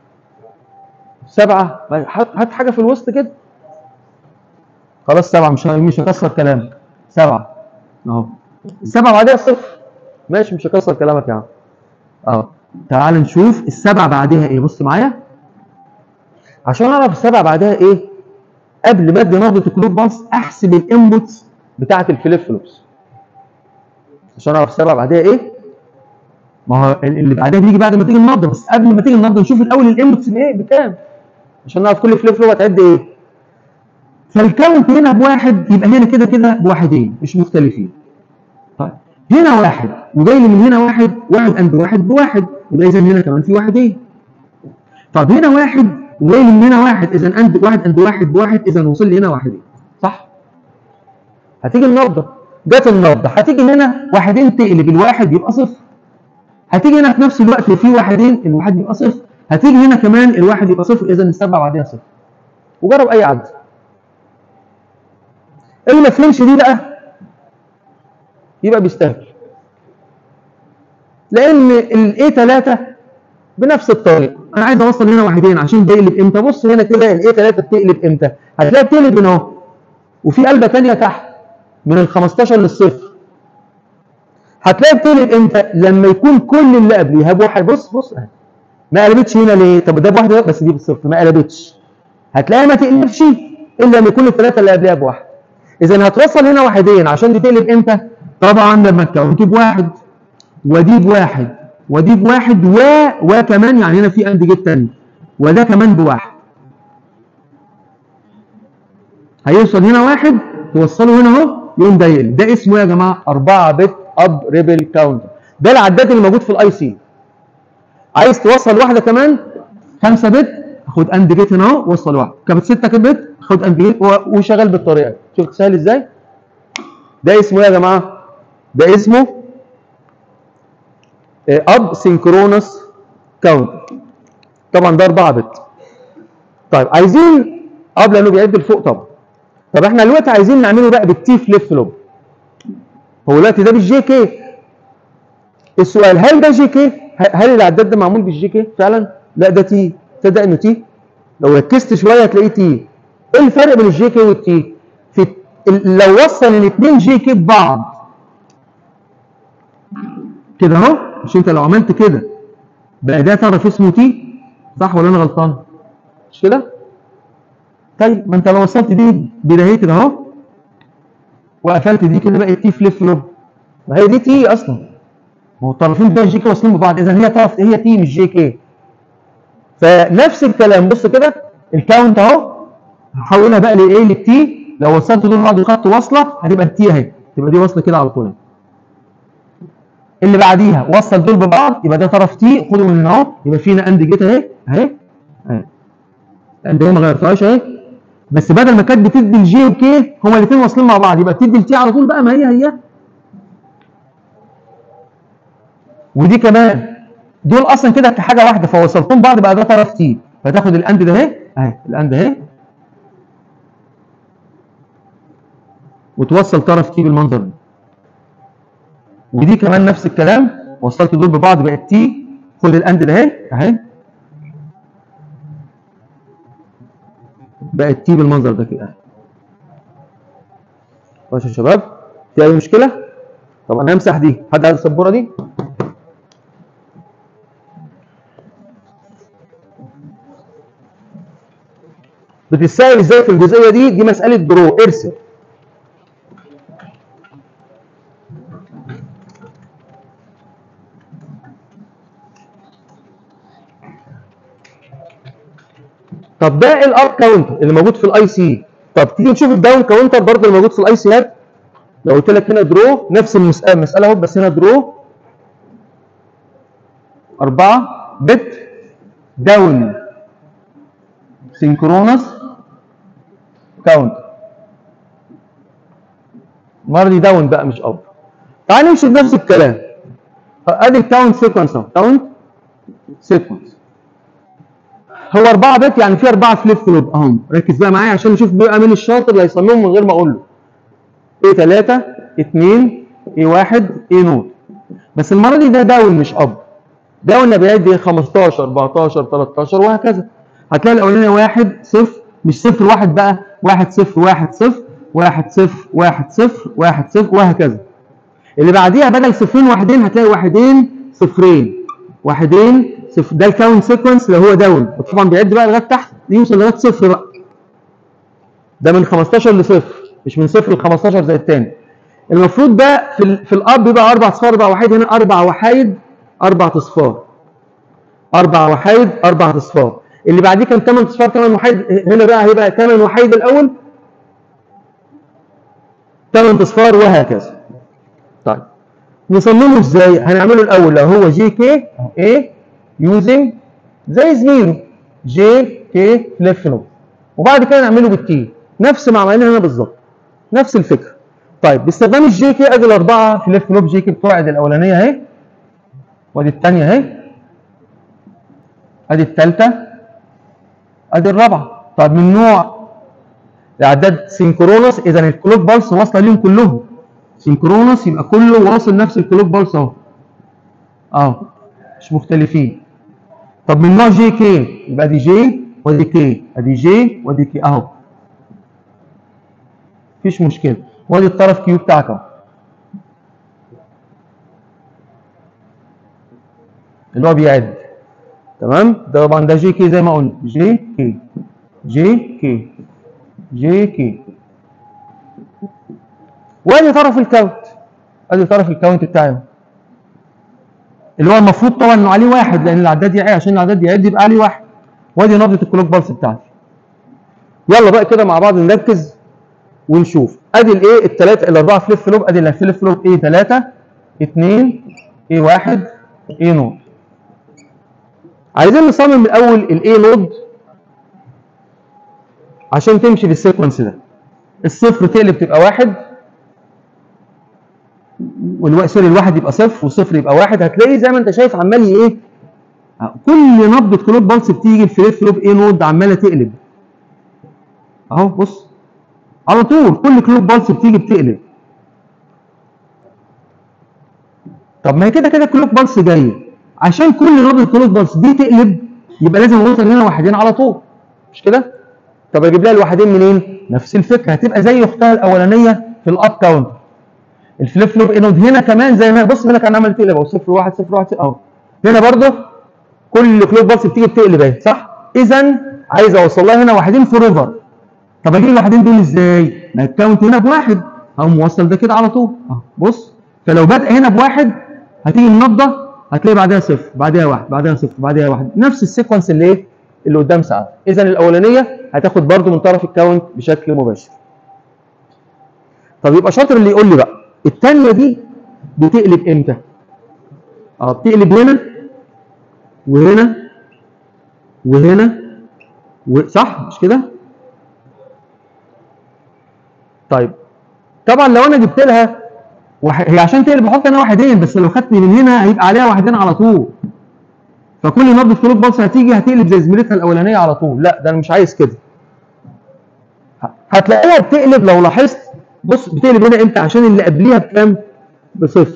7. هات حاجه في الوسط كده. خلاص 7، مش هكسر كلامك. 7 اهو. السبعه بعدها صفر. ماشي مش هكسر كلامك يا عم. تعال نشوف السبعه بعدها ايه. بص معايا عشان اعرف السبعه بعدها ايه. قبل ما ادي نبضه الكلوك بالس احسب الانبوتس بتاعه الفليب فلوبس عشان اعرف السبعه بعدها ايه. ما هو اللي بعدها بيجي بعد ما تيجي النبضه، بس قبل ما تيجي النبضه نشوف الاول الانبوتس بايه بكام عشان نعرف كل فليب فلوب هتعد ايه. فالكاونت هنا بواحد، يبقى هنا كده كده بواحدين مش مختلفين. طيب هنا واحد وجاي لي من هنا واحد، واحد اند واحد بواحد، يبقى اذا هنا كمان في واحدين. طب هنا واحد وجاي لي من هنا واحد، اذا اند واحد اند واحد بواحد، اذا وصل لي هنا واحدين صح؟ هتيجي النبضه، جت النبضه، هتيجي هنا واحدين تقلب الواحد يبقى صفر. هتيجي هنا في نفس الوقت في واحدين الواحد يبقى صفر. هتيجي هنا كمان الواحد يبقى صفر، اذا السبعه بعدها صفر. وجرب اي عدد. اللي ما فهمش دي بقى يبقى بيستهبل. لان الاي 3 بنفس الطريقه، انا عايز اوصل هنا واحدين عشان ده يقلب امتى. بص هنا كده الاي 3 بتقلب امتى؟ هتلاقيها بتقلب هنا اهو، وفي قلبه ثانيه تحت من ال 15 للصفر. هتلاقيها بتقلب امتى؟ لما يكون كل اللي قبليها بواحد. بص بص اهي ما قلبتش هنا ليه؟ طب ده بواحد بس دي بالصفر ما قلبتش. هتلاقيها ما تقلبش الا لما يكون الثلاثه اللي قبليها بواحد. اذا هتوصل هنا واحدين عشان دي تقلب امتى؟ طبعا لما الكاونت بواحد ودي بواحد ودي بواحد وكمان يعني هنا في اند جيت تاني وده كمان بواحد. هيوصل هنا واحد توصله هنا اهو يقوم ده يقلب. ده اسمه يا جماعه 4 بت اب ريبل كاونتر. ده العداد اللي موجود في الاي سي. عايز توصل واحده كمان 5 بت، خد اند جيت هنا اهو وصل واحد. كانت 6 بت، خد اند جيت وشغال بالطريقه دي. شفت سهل ازاي؟ ده اسمه يا جماعه، ده اسمه اب سينكرونس كاونتر. طبعا ده 4 بت. طيب عايزين لانه بيعد لفوق طبعا. طب احنا دلوقتي عايزين نعمله بقى بالتي فليب فلوب. هو دلوقتي ده بالجي كي. السؤال هل ده جي كي؟ هل العداد ده معمول بالجي كي فعلا؟ لا ده تي. تصدق انه تي؟ لو ركزت شويه هتلاقيه تي. ايه الفرق بين الجي كي والتي؟ لو وصل الاثنين جي كي ببعض كده اهو، مش انت لو عملت كده بقى ده طرف اسمه تي صح ولا انا غلطان؟ مش كده؟ طيب ما انت لو وصلت دي بدايه كده اهو وقفلت دي كده بقت تي فليب فلوب. ما هي دي تي اصلا. ما هو الطرفين بتوع الجي كي واصلين ببعض، اذا هي طرف هي تي مش جي كي. فنفس الكلام. بص كده الكاونت اهو هحولها بقى لايه؟ للتي. لو وصلت دول بعض الخط واصله هتبقى التي اهي، تبقى دي واصله كده على طول. اللي بعديها وصل دول ببعض يبقى ده طرف تي، خده من هنا اهو يبقى فينا اند جيت اهي اهي اهي. اند ما غيرتهاش اهي، بس بدل ما كانت بتدي الجي وكي هما الاثنين واصلين مع بعض يبقى بتدي التي على طول بقى. ما هي ودي كمان، دول اصلا كده كحاجه واحده فوصلتهم بعض بقى ده طرف تي، فتاخد الاند ده اهي الاند اهي وتوصل طرف تي بالمنظر ده. ودي كمان نفس الكلام، وصلت دول ببعض بقت تي، خد الاند ده اهي بقت تي بالمنظر ده كده. ماشي يا شباب، في اي مشكله؟ طب انا همسح دي، حد عايز السبوره دي؟ بتتساوي ازاي في الجزئيه دي؟ دي مساله درو، ارسم. طب ده الاب كاونتر اللي موجود في الاي سي. طب تيجي نشوف الداون كاونتر برضه اللي موجود في الاي سيات. لو قلت لك هنا درو نفس المساله اهو، بس هنا درو 4 بت داون سينكرونس كاونتر. المره دي داون بقى مش اب. تعال نمشي بنفس الكلام. ادي الكاونت سيكونس اهو، كاونت سيكونس هو 4 بت، يعني في 4 فليب فلوب اهم. ركز بقى معايا عشان نشوف بقى مين الشاطر اللي هيصممهم من غير ما اقول له. ايه 3 2 ايه 1 ايه نوت. بس المره دي ده داون مش اب. داون بيعد 15 14 13 وهكذا. هتلاقي الاولانيه 1 0 مش 0 1 بقى، 1 0 1 0 1 0 1 0 1 0 وهكذا. اللي بعديها بدل صفرين واحدين هتلاقي واحدين صفرين واحدين صفر. ده الكاونت سيكونس اللي هو داون، وطبعا بيعد بقى لغايه تحت يوصل لغايه صفر بقى. ده من 15 لصفر، مش من صفر ل 15 زي الثاني. المفروض ده في الاب بيبقى 4 اصفار 4 وحيد، هنا 4 وحايد 4 اصفار 4 وحيد 4 اصفار. اللي بعديه كان 8 اصفار 8 وحيد، هنا بقى هيبقى 8 وحيد الاول 8 اصفار وهكذا. طيب نصممه ازاي؟ هنعمله الاول لو هو جي كي ايه يوزنج زي زميله جي كي فليب فلوب، وبعد كده نعمله بالتي نفس ما عملنا هنا بالظبط، نفس الفكره. طيب باستخدام الجي كي ادي الاربعه فليب فلوب جي كي بتوع الاولانيه اهي، وادي الثانيه اهي، ادي الثالثه، ادي الرابعه. طب من نوع اعداد سينكرونس، اذا الكلوك بالس واصله ليهم كلهم سينكرونس، يبقى كله واصل نفس الكلوك بالس اهو مش مختلفين. طب من نوع جي كي يبقى دي جي ودي كي، ادي جي ودي كي اهو مفيش مشكله. وادي الطرف كيو بتاعك اهو اللي هو بيعد. تمام، ده طبعا ده جي كي زي ما قلنا، جي كي جي كي جي كي. وادي طرف الكاونت، ادي طرف الكاونت بتاعي اللي هو المفروض طبعا انه عليه واحد، لان العداد يعد، عشان العداد يعد يبقى عليه واحد. وادي نبضه الكلوك بالس بتاعتي. يلا بقى كده مع بعض نركز ونشوف. ادي الايه الثلاثه الاربعه فليب فلوب، ادي الفليب فلوب ايه 3 2 ايه 1 ايه نود. عايزين نصمم الاول الايه نود عشان تمشي بالسيكونس ده. الصفر تقلب تبقى واحد، سوري الواحد يبقى صفر والصفر يبقى واحد. هتلاقي زي ما انت شايف عمال ايه، كل نبضه كلوك بالس بتيجي الفليب فلوب ايه نود عماله تقلب اهو. بص على طول كل كلوك بالس بتيجي بتقلب. طب ما هي كده كده كلوك بالس جايه، عشان كل نبضه كلوك بالس دي تقلب يبقى لازم اوصل هنا واحدين على طول، مش كده؟ طب اجيب لها الواحدين منين؟ نفس الفكره، هتبقى زي اختها الاولانيه في الاب كاونت. الفليب فلوب ايه نود هنا كمان زي ما بص هنا كان عمل تقلب اهو 0 1 0 1 اهو. هنا برضه كل كلوك بالس بتيجي بتقلب اهي صح؟ اذا عايز اوصل لها هنا واحدين فور ايفر. طب اجيب الواحدين دول ازاي؟ ما الكاونت هنا بواحد اهو، موصل ده كده على طول اهو. بص فلو بدأ هنا بواحد هتيجي النبضه هتلاقي بعدها صفر بعدها واحد بعدها صفر بعدها واحد، نفس السيكونس اللي ايه اللي قدام ساعات. اذا الاولانيه هتاخد برضو من طرف الكاونت بشكل مباشر. طب يبقى شاطر اللي يقول لي بقى الثانيه دي بتقلب امتى؟ بتقلب هنا وهنا وهنا صح مش كده؟ طيب طبعا لو انا جبت لها هي عشان تقلب بحط انا واحدين بس، لو خدت من هنا هيبقى عليها واحدين على طول. فكل نبضه كلوك بلس هتيجي هتقلب زي زميلتها الاولانيه على طول. لا ده انا مش عايز كده. هتلاقيها بتقلب لو لاحظت. بص بتقلب هنا امتى؟ عشان اللي قبليها بكام؟ بصفر.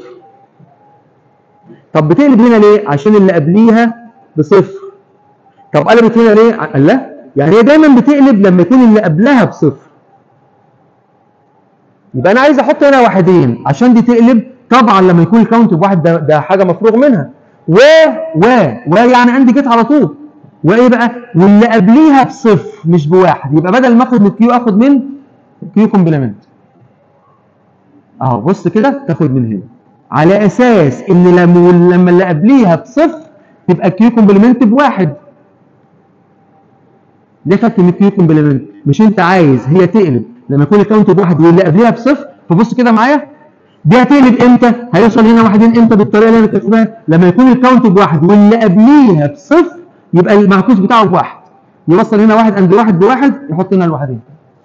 طب بتقلب هنا ليه؟ عشان اللي قبليها بصفر. طب قلبت هنا ليه؟ قال لا، يعني هي دايما بتقلب لما يكون اللي قبلها بصفر. يبقى انا عايز احط هنا واحدين عشان دي تقلب. طبعا لما يكون الكاونت بواحد ده حاجه مفروغ منها. و يعني عندي جيت على طول. وايه بقى؟ واللي قبليها بصفر مش بواحد، يبقى بدل ما اخد من كيو اخد من كيو كومبلمنت. اهو بص كده، تاخد من هنا على اساس ان لما اللي قبليها بصفر تبقى كيو كومبلمنت بواحد. ليه خدت من كيو كومبلمنت؟ مش انت عايز هي تقلب لما يكون الكاونت بواحد واللي قبليها بصفر؟ فبص كده معايا، دي هتقلب امتى؟ هيوصل هنا واحدين امتى بالطريقه اللي انا كاتبها؟ لما يكون الكاونت بواحد واللي قبليها بصفر يبقى المعكوس بتاعه بواحد. يوصل هنا واحد عند واحد بواحد، يحط هنا الواحدين.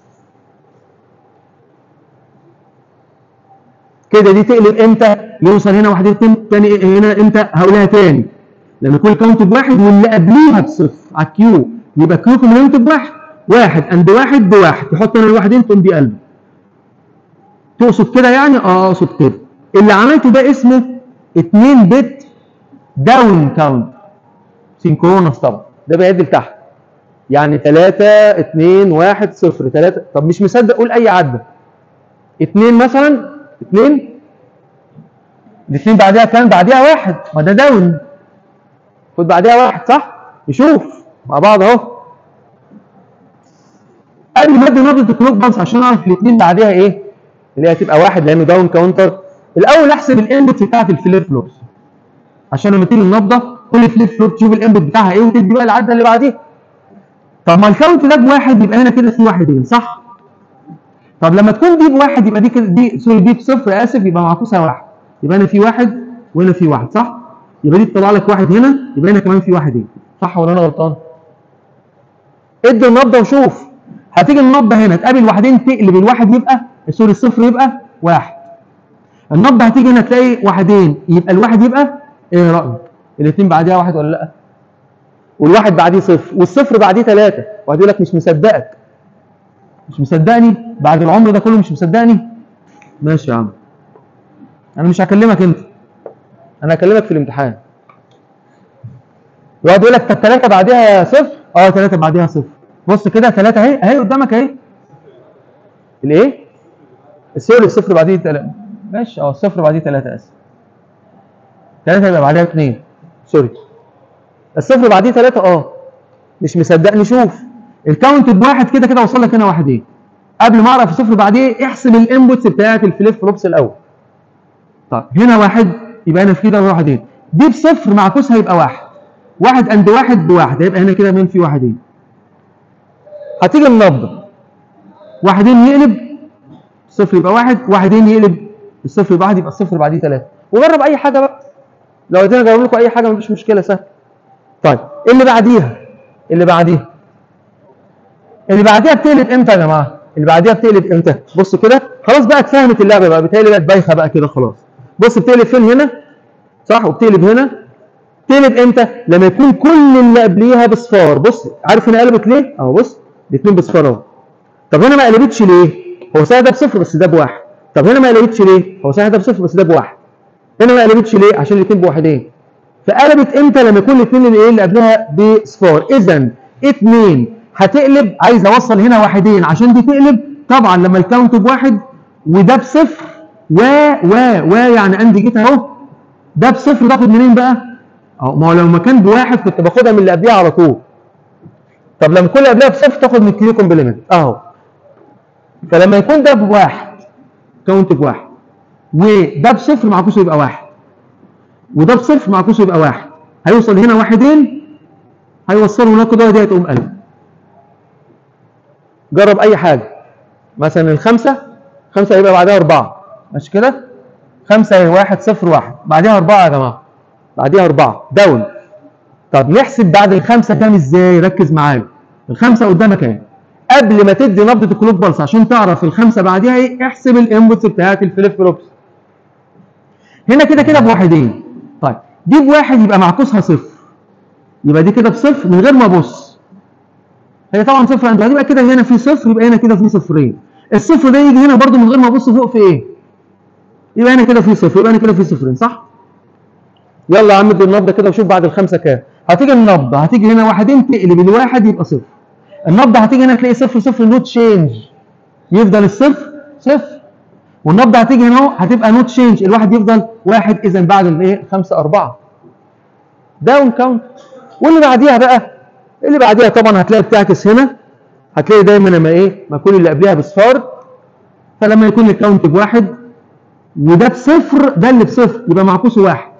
كده دي تقلب امتى؟ يوصل هنا واحدين تاني هنا امتى؟ هقولها تاني. لما يكون الكاونت بواحد واللي قبليها بصفر على الكيو يبقى كيو كومبلمنت بواحد. واحد عند واحد بواحد، تحط هنا الواحدين تقوم دي قلب. تقصد كده يعني؟ اقصد كده. اللي عملته ده اسمه 2 بت داون كاونت سينكرونس. طبعا ده بيعد لتحت، يعني 3 2 1 0 3. طب مش مصدق قول اي عدة. 2 مثلا، 2 الاثنين بعدها كام؟ بعدها واحد، ما ده داون. خد بعدها واحد صح؟ نشوف مع بعض اهو. قبل ما ادي نبضة الكلوك بلس عشان اعرف الاثنين بعدها ايه؟ اللي هي هتبقى واحد لانه داون كاونتر. الاول احسب الانبوت بتاعت الفليب فلوبس عشان لما تيجي النبضه كل فليب فلوب تشوف الانبوت بتاعها ايه وتدي بقى العدة اللي بعديها. طب ما الكاونت ده بواحد يبقى هنا كده في واحدين صح؟ طب لما تكون دي بواحد يبقى دي كده دي بصفر، اسف، يبقى معكوسها واحد. يبقى هنا في واحد وهنا في واحد صح؟ يبقى دي تطلع لك واحد هنا، يبقى هنا كمان في واحدين. صح ولا انا غلطان؟ ادي النبضه وشوف. هتيجي النبضه هنا تقابل واحدين تقلب الواحد يبقى الصفر يبقى واحد. النبضه هتيجي هنا تلاقي واحدين يبقى الواحد يبقى ايه رايك؟ الاثنين بعديها واحد ولا لا؟ والواحد بعديه صفر والصفر بعديه 3. وهتقول يقول لك مش مصدقك. مش مصدقني بعد العمر ده كله؟ مش مصدقني؟ ماشي يا عم، انا مش هكلمك انت، انا هكلمك في الامتحان. يقعد يقول لك طب 3 بعديها صفر؟ 3 بعديها صفر. بص كده 3 اهي قدامك اهي. الايه؟ سوري، الصفر بعديه 3. ماشي، الصفر بعديه 3 اسف. 3 يبقى بعديها 2. سوري. الصفر بعديه 3 مش مصدقني. شوف الكاونت بواحد كده كده وصل لك هنا واحدين. قبل ما اعرف الصفر بعديه احسب الانبوتس بتاعت الفليب فلوبس الاول. طب هنا واحد يبقى هنا في كده واحدين. دي بصفر معكوسها يبقى واحد. واحد عند واحد بواحد، هيبقى هنا كده مين في واحدين. هتيجي النبضه واحدين يقلب صفر يبقى واحد، واحدين يقلب الصفر يبقى واحد، يبقى الصفر بعديه 3. وجرب اي حاجه بقى. لو قلت اجرب لكم اي حاجه مفيش مشكله، سهل. طيب اللي بعديها بتقلب امتى يا جماعه؟ اللي بعديها بتقلب امتى؟ بص كده، خلاص بقى اتفهمت اللعبه بقى، بتهيألي بقت بايخه بقى كده خلاص. بص بتقلب فين هنا؟ صح، وبتقلب هنا. تقلب امتى؟ لما يكون كل اللي قبليها بصفار. بص عارف هنا قلبت ليه؟ بص الاثنين بصفار اهو. طب هنا ما قلبتش ليه؟ هو صحيح ده بصفر بس ده بواحد. طب هنا ما قلبتش ليه؟ هو صحيح ده بصفر بس ده بواحد. هنا ما قلبتش ليه؟ عشان الاثنين بواحدين. فقلبت امتى؟ لما يكون الاثنين اللي قبلها بصفار. اذا 2 هتقلب، عايز اوصل هنا واحدين عشان دي تقلب. طبعا لما الكاونت بواحد وده بصفر يعني عندي جيت اهو، ده بصفر باخد منين بقى؟ ما هو لو ما كان بواحد كنت باخدها من اللي قبلها على طول. طب لما كل اللي قبلها بصفر تاخد من الكيو كومبلمنت اهو. فلما يكون ده بواحد كاونت بواحد وده بصفر معكوسه يبقى واحد وده بصفر معكوسه يبقى واحد، هيوصل هنا واحدين، هيوصلوا هناك كده، دي هتقوم قلب. جرب اي حاجه. مثلا الخمسه هيبقى بعدها 4 ماشي كده. 5 1 0 1 بعدها 4 يا جماعه، بعدها 4 داون. طب نحسب بعد الخمسه كام ازاي؟ ركز معايا. الخمسه قدامك اهي. قبل ما تدي نبضه الكلوك بلس عشان تعرف الخمسه بعدها ايه، احسب الانبوتس بتاعت الفليب فلوبس. هنا كده كده بواحدين. طيب دي بواحد يبقى معكوسها صفر، يبقى دي كده بصفر من غير ما ابص. هي طبعا صفر عندها، هتبقى كده هنا في صفر، يبقى هنا كده في صفرين. الصفر ده يجي هنا برده من غير ما ابص فوق في ايه؟ يبقى هنا كده في صفر، يبقى هنا كده في صفرين، صح؟ يلا يا عم ادي النبضه كده وشوف بعد الخمسه كام. هتيجي النبضه، هتيجي هنا واحدين تقلب الواحد يبقى صفر. النبضه هتيجي هنا تلاقي صفر صفر نوت تشينج، يفضل الصفر صفر. والنبضه هتيجي هنا اهو هتبقى نوت تشينج، الواحد يفضل واحد. اذا بعد الايه؟ 5 4 داون كاونت. واللي بعديها بقى، اللي بعديها طبعا هتلاقي بتعكس هنا، هتلاقي دايما لما ايه؟ ما يكون اللي قبلها بصفار، فلما يكون الكاونت بواحد وده بصفر، ده اللي بصفر يبقى معكوسه واحد،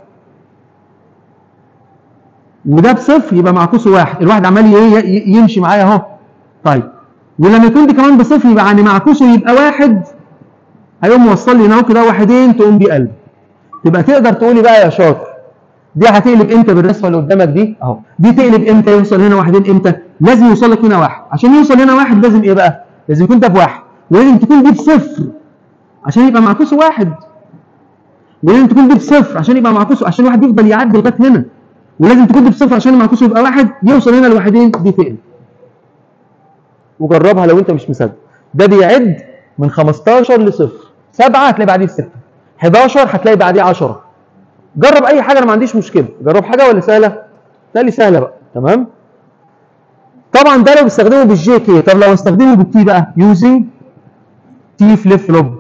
وده بصفر يبقى معكوسه واحد. الواحد عمال ايه؟ يمشي معايا اهو. طيب ولما يكون دي كمان بصفر يبقى يعني معكوسه يبقى واحد، هيقوم موصل لي هنا كده واحدين تقوم دي قلب. تبقى تقدر تقولي بقى يا شاطر دي هتقلب امتى بالرسمه اللي قدامك دي اهو؟ دي تقلب امتى؟ يوصل هنا واحدين امتى؟ لازم يوصل لك هنا واحد. عشان يوصل هنا واحد لازم ايه بقى؟ لازم يكون ده بواحد، ولازم تكون دي بصفر عشان يبقى معكوسه واحد، ولازم تكون دي بصفر عشان يبقى معكوسه، عشان الواحد يفضل يعدي لغايه هنا، ولازم تكون دي بصفر عشان معكوسه يبقى واحد، يوصل هنا لواحدين دي تقلب. وجربها لو انت مش مصدق. ده بيعد من 15 لصفر، 7 هتلاقي بعديه 6، 11 هتلاقي بعديه 10. جرب اي حاجه، انا ما عنديش مشكله. جرب حاجه ولا سهله؟ لا لي سهله بقى. تمام. طبعا ده لو بستخدمه بالجي كي. طب لو استخدمه بالتي بقى، يوزنج تي فليب فلوب.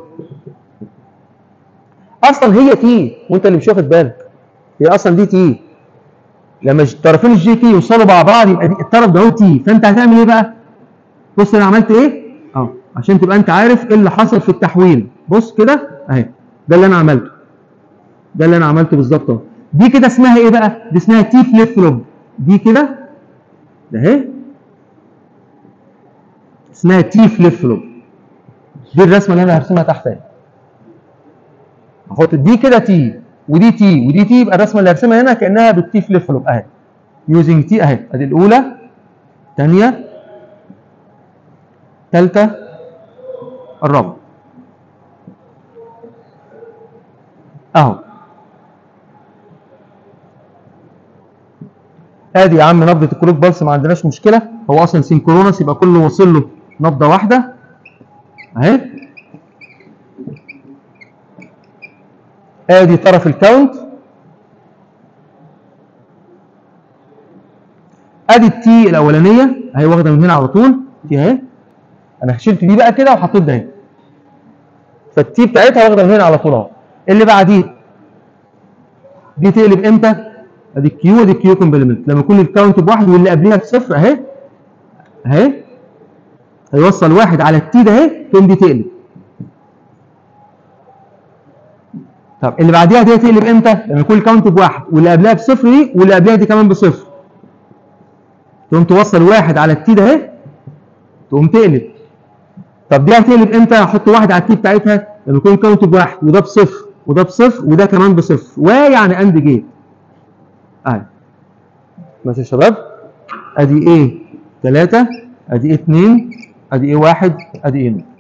اصلا هي تي وانت اللي مش واخد بالك، هي اصلا دي تي. لما طرفين الجي كي يوصلوا مع بعض يبقى دي الطرف ده هو تي. فانت هتعمل ايه بقى؟ بص انا عملت ايه اهو عشان تبقى انت عارف ايه اللي حصل في التحويل. بص كده اهي، ده اللي انا عملته، ده اللي انا عملته بالظبط اهو. دي كده اسمها ايه بقى؟ دي اسمها تي فليب فلوب. دي كده ده اهي اسمها تي فليب فلوب. دي الرسمه اللي انا هرسمها تحت اهي. احط دي كده تي ودي تي ودي تي، يبقى الرسمه اللي هرسمها هنا كانها بالتي فليب فلوب اهي. يوزنج تي اهي، ادي الاولى، ثانيه، ثالثه، الرابعه اهو. ادي يا عم نبضه الكلوك بالس، ما عندناش مشكله، هو اصلا سينكرونس يبقى كله واصل له نبضه واحده اهي. ادي طرف الكاونت، ادي التي الاولانيه اهي واخده من هنا على طول تي اهي. انا شلت دي بقى كده وحطيت ده هنا، فالتي بتاعتها واخده من هنا على طول اهو. اللي بعديه دي تقلب امتى؟ ادي الكيو ودي الكيو كومبلمنت لما يكون الكاونت بواحد واللي قبلها بصفر اهي اهي، هيوصل واحد على التي ده اهي، تقوم دي تقلب. طب اللي بعديها دي تقلب امتى؟ لما يكون الكاونت بواحد واللي قبلها بصفر دي واللي قبلها دي كمان بصفر، تقوم توصل واحد على التي ده اهي تقوم تقلب. طب دي هتقلب امتى؟ هحط واحد على التي بتاعتها لما يكون الكاونت بواحد وده بصفر وده بصفر وده كمان بصفر، ويعني اند جيت اهي. ماشي يا شباب؟ ادي ايه 3، ادي ايه 2، ادي ايه 1، ادي ايه 0.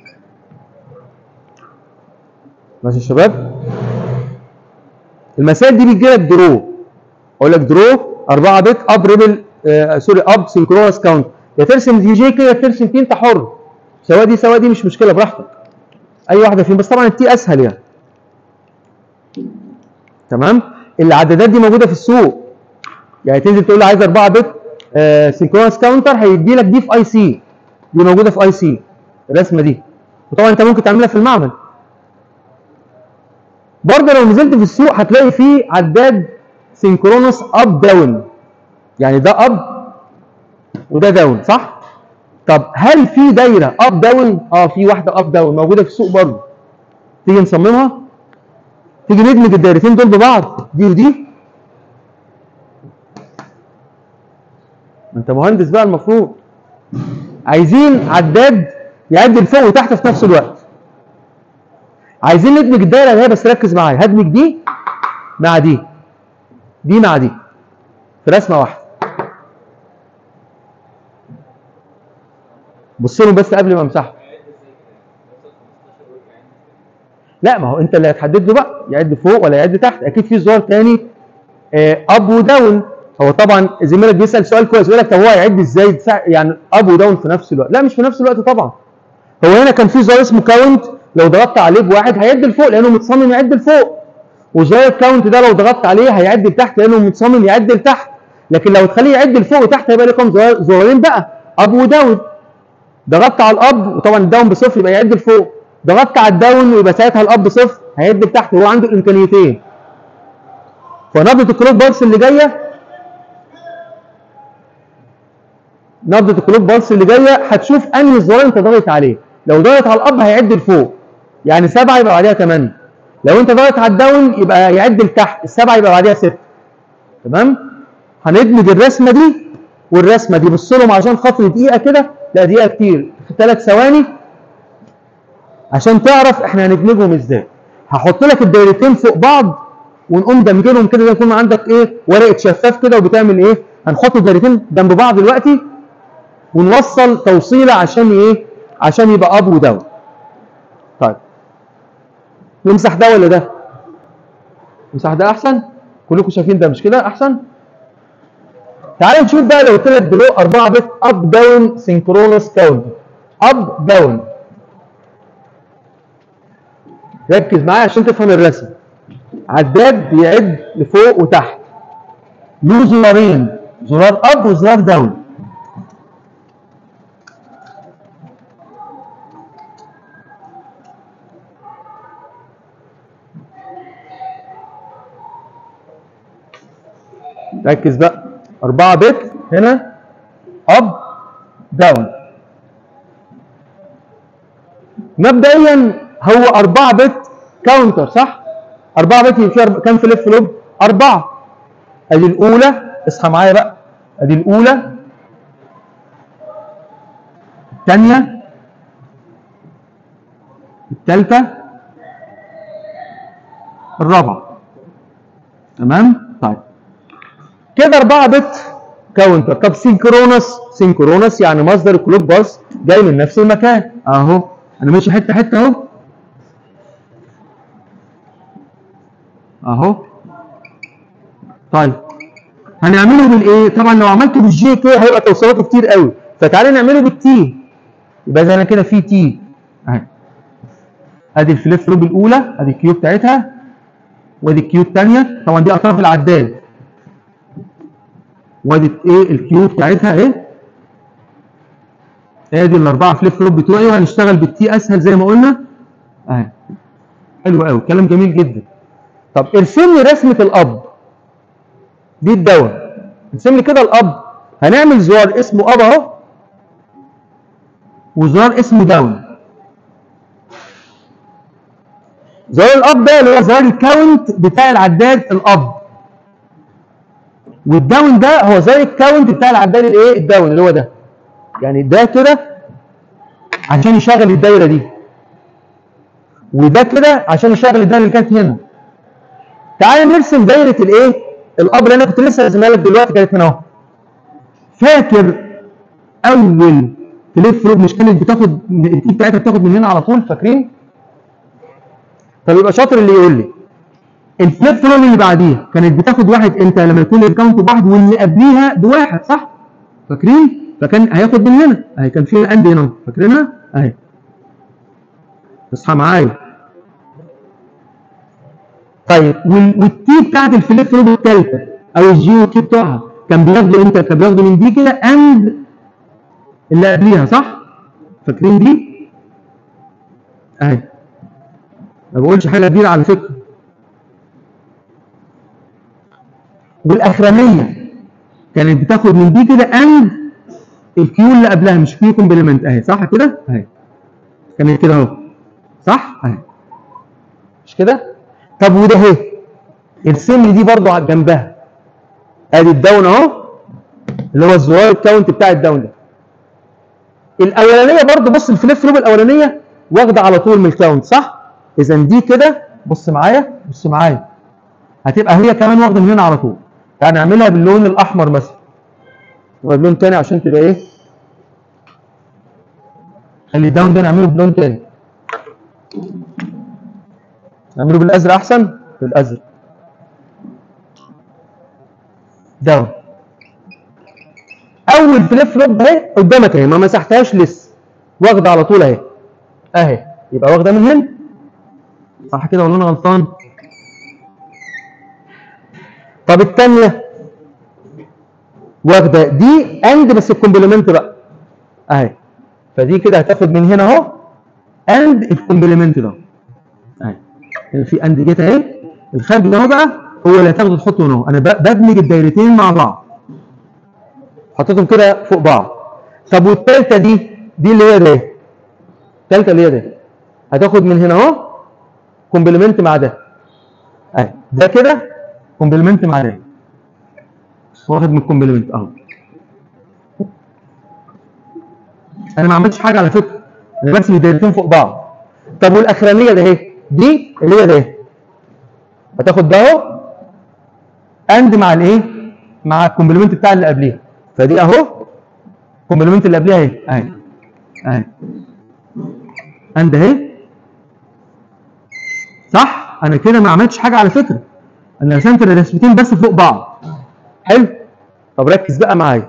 ماشي يا شباب؟ المسائل دي بتجي لك درو، اقول لك درو 4 بت اب ريبل سوري اب سينكرونس كاونت، يا ترسم دي جي كده يا ترسم تي، انت حر، سواء دي سواء دي مش مشكله براحتك، اي واحده فيهم، بس طبعا التي اسهل يعني. تمام؟ العدادات دي موجوده في السوق، يعني تنزل تقول له عايز 4 بت سينكرونس كاونتر، هيدي لك دي في اي سي، دي موجوده في اي سي الرسمه دي، وطبعا انت ممكن تعملها في المعمل. برضه لو نزلت في السوق هتلاقي فيه عداد سينكرونس اب داون، يعني ده اب وده داون، صح؟ طب هل في دايره اب داون؟ في واحده اب داون موجوده في السوق برضه. تيجي نصممها، تيجي ندمج الدايرتين دول ببعض، دي ودي. ما انت مهندس بقى المفروض. عايزين عداد يعدل فوق وتحت في نفس الوقت. عايزين ندمج الدايره اللي هي، بس ركز معايا، هدمج دي مع دي، دي مع دي في رسمه واحده. بص لهم بس قبل ما امسحهم. لا، ما هو انت اللي هتحدد له بقى يعد فوق ولا يعد تحت. اكيد في زرار تاني اب وداون. هو طبعا زميلك بيسال سؤال كويس، يقول لك طب هو هيعد ازاي يعني اب وداون في نفس الوقت؟ لا، مش في نفس الوقت طبعا. هو هنا كان في زرار اسمه كاونت، لو ضغطت عليه بواحد هيعد لفوق لانه متصمم يعد لفوق، وزرار الكاونت ده لو ضغطت عليه هيعد لتحت لانه متصمم يعد لتحت. لكن لو تخليه يعد لفوق وتحت هيبقى له كام زرارين بقى؟ اب وداون. ضغطت على الاب وطبعا الداون بصفر يبقى يعد لفوق، ضغطت على الداون ويبقى ساعتها الاب بصفر هيعد لتحت. هو عنده الامكانيتين. فنبضه الكلوك بالس اللي جايه، نبضه الكلوك بالس اللي جايه هتشوف انهي زرار انت ضاغط عليه. لو ضغط على الاب هيعد لفوق، يعني 7 يبقى بعديها 8. لو انت ضغط على الداون يبقى يعد لتحت، السبعه يبقى بعديها 6. تمام؟ هندمج الرسمه دي والرسمه دي. بص لهم عشان خاطر دقيقه كده، لا دقيقه كتير، في 3 ثواني عشان تعرف احنا هندمجهم ازاي. هحط لك الدايرتين فوق بعض ونقوم دمجهم كده، يكون عندك ايه؟ ورقه شفاف كده وبتعمل ايه؟ هنحط الدايرتين جنب بعض دلوقتي ونوصل توصيله عشان ايه؟ عشان يبقى اب وداون. طيب نمسح ده ولا ده؟ نمسح ده احسن؟ كلكم شايفين ده مش كده احسن؟ تعال نشوف بقى لو قلت لك بلو 4 بت اب داون سينكرونس كاونت. اب داون، ركز معايا عشان تفهم الرسم. عداد بيعد لفوق وتحت، له زرارين، زرار اب وزرار داون. ركز بقى، 4 بت هنا اب داون. مبدئيا هو 4 بت كاونتر صح؟ 4 بت يبقى كام فليب فلوب؟ 4. ادي الاولى، اصحى معايا بقى، ادي الاولى، الثانيه، الثالثه، الرابعه. تمام؟ طيب كده 4 بت كاونتر. طب سينكرونس، سينكرونس يعني مصدر الكلوك باص جاي من نفس المكان اهو. انا ماشي حته حته اهو اهو. طيب هنعمله بالايه؟ طبعا لو عملته بالجي كي هيبقى توصيلاته كتير قوي، فتعالى نعمله بالتي. يبقى زي انا كده في تي اهي. ادي الفليب فلوب الاولى، ادي الكيو بتاعتها، وادي الكيو الثانيه، طبعا دي اطراف العداد، وادي ايه الكيو بتاعتها ايه. ادي الاربعه فليب فلوب بتوعي، وهنشتغل بالتي اسهل زي ما قلنا اهي. حلو قوي، كلام جميل جدا. طب ارسم لي رسمه الاب دي الداون. ارسم لي كده الاب. هنعمل زرار اسمه اب اهو، وزرار اسمه داون. زرار الاب ده اللي هو زرار الكاونت بتاع العداد الاب، والداون ده هو زرار الكاونت بتاع العداد الايه؟ الداون، اللي هو ده. يعني ده كده عشان يشغل الدايره دي، وده كده عشان يشغل الدايره اللي كانت هنا. تعال نرسم دايره الايه؟ الاب اللي انا كنت لسه راسمها لك دلوقتي، كانت هنا اهو. فاكر اول فليب فلوب مش كانت بتاخد التي بتاعتها بتاخد من هنا على طول؟ فاكرين؟ طب يبقى شاطر اللي يقول لي الفليب فلوب اللي بعديها كانت بتاخد واحد امتى؟ لما يكون الكاونت بواحد واللي قبليها بواحد صح؟ فاكرين؟ فكان هياخد من هنا اهي، كان في اند هنا فاكرينها؟ اهي اصحى معايا. طيب والتي بتاعت الفليب فلوب الثالثه او الجي والكي بتوعها كان بياخدوا امتى؟ كان بياخدوا من دي كده اند اللي قبليها صح؟ فاكرين دي؟ اهي. ما بقولش حاجه كبيره على فكره. والاخرانيه كانت بتاخد من دي كده اند الكيو اللي قبلها، مش كيو كومبلمنت اهي صح كده؟ اهي كانت كده اهو صح؟ اهي مش كده؟ طب وده اهي ارسم لي دي برضو على جنبها. ادي الداون اهو اللي هو الزرار الكاونت بتاع الداون ده. الاولانيه برضو بص الفليب فلوب الاولانيه واخده على طول من الكاونت صح؟ اذا دي كده بص معايا بص معايا هتبقى هي كمان واخده من هنا على طول. يعني نعملها باللون الاحمر مثلا وبلون تاني عشان تبقى ايه؟ خلي الداون ده نعمله بلون تاني. نعمله بالازرق احسن. بالازرق داون. اول فليب فلوب اهي قدامك اهي، ما مسحتهاش لسه، واخده على طول اهي اهي، يبقى واخده من هنا صح كده ولا انا غلطان؟ طب الثانيه واخده دي اند بس الكومبلمنت بقى اهي، فدي كده هتاخد من هنا اهو اند الكومبلمنت ده اهي، هنا في اند جيت اهي، الخارج ده اهو بقى هو اللي هتاخده تحطه هنا اهو. انا بدمج الدايرتين مع بعض، حطيتهم كده فوق بعض. طب والثالثه دي اللي هي ده، الثالثه اللي هي ده هتاخد من هنا اهو كومبلمنت مع ده اهي، ده كده كومبلمنت مع ده، واخد من الكومبلمنت اهو. انا ما عملتش حاجه على فكره، انا برسم الدايرتين فوق بعض. طب والاخرانيه ده اهي، دي اللي هي ده هتاخد ده اهو اند مع الايه؟ مع الكومبلمنت بتاع اللي قبليها، فدي اهو الكومبلمنت اللي قبليها اهي اهي اهي اند اهي صح. انا كده ما عملتش حاجه على فكره، انا رسمت الرسمتين بس فوق بعض. حلو. طب ركز بقى معايا،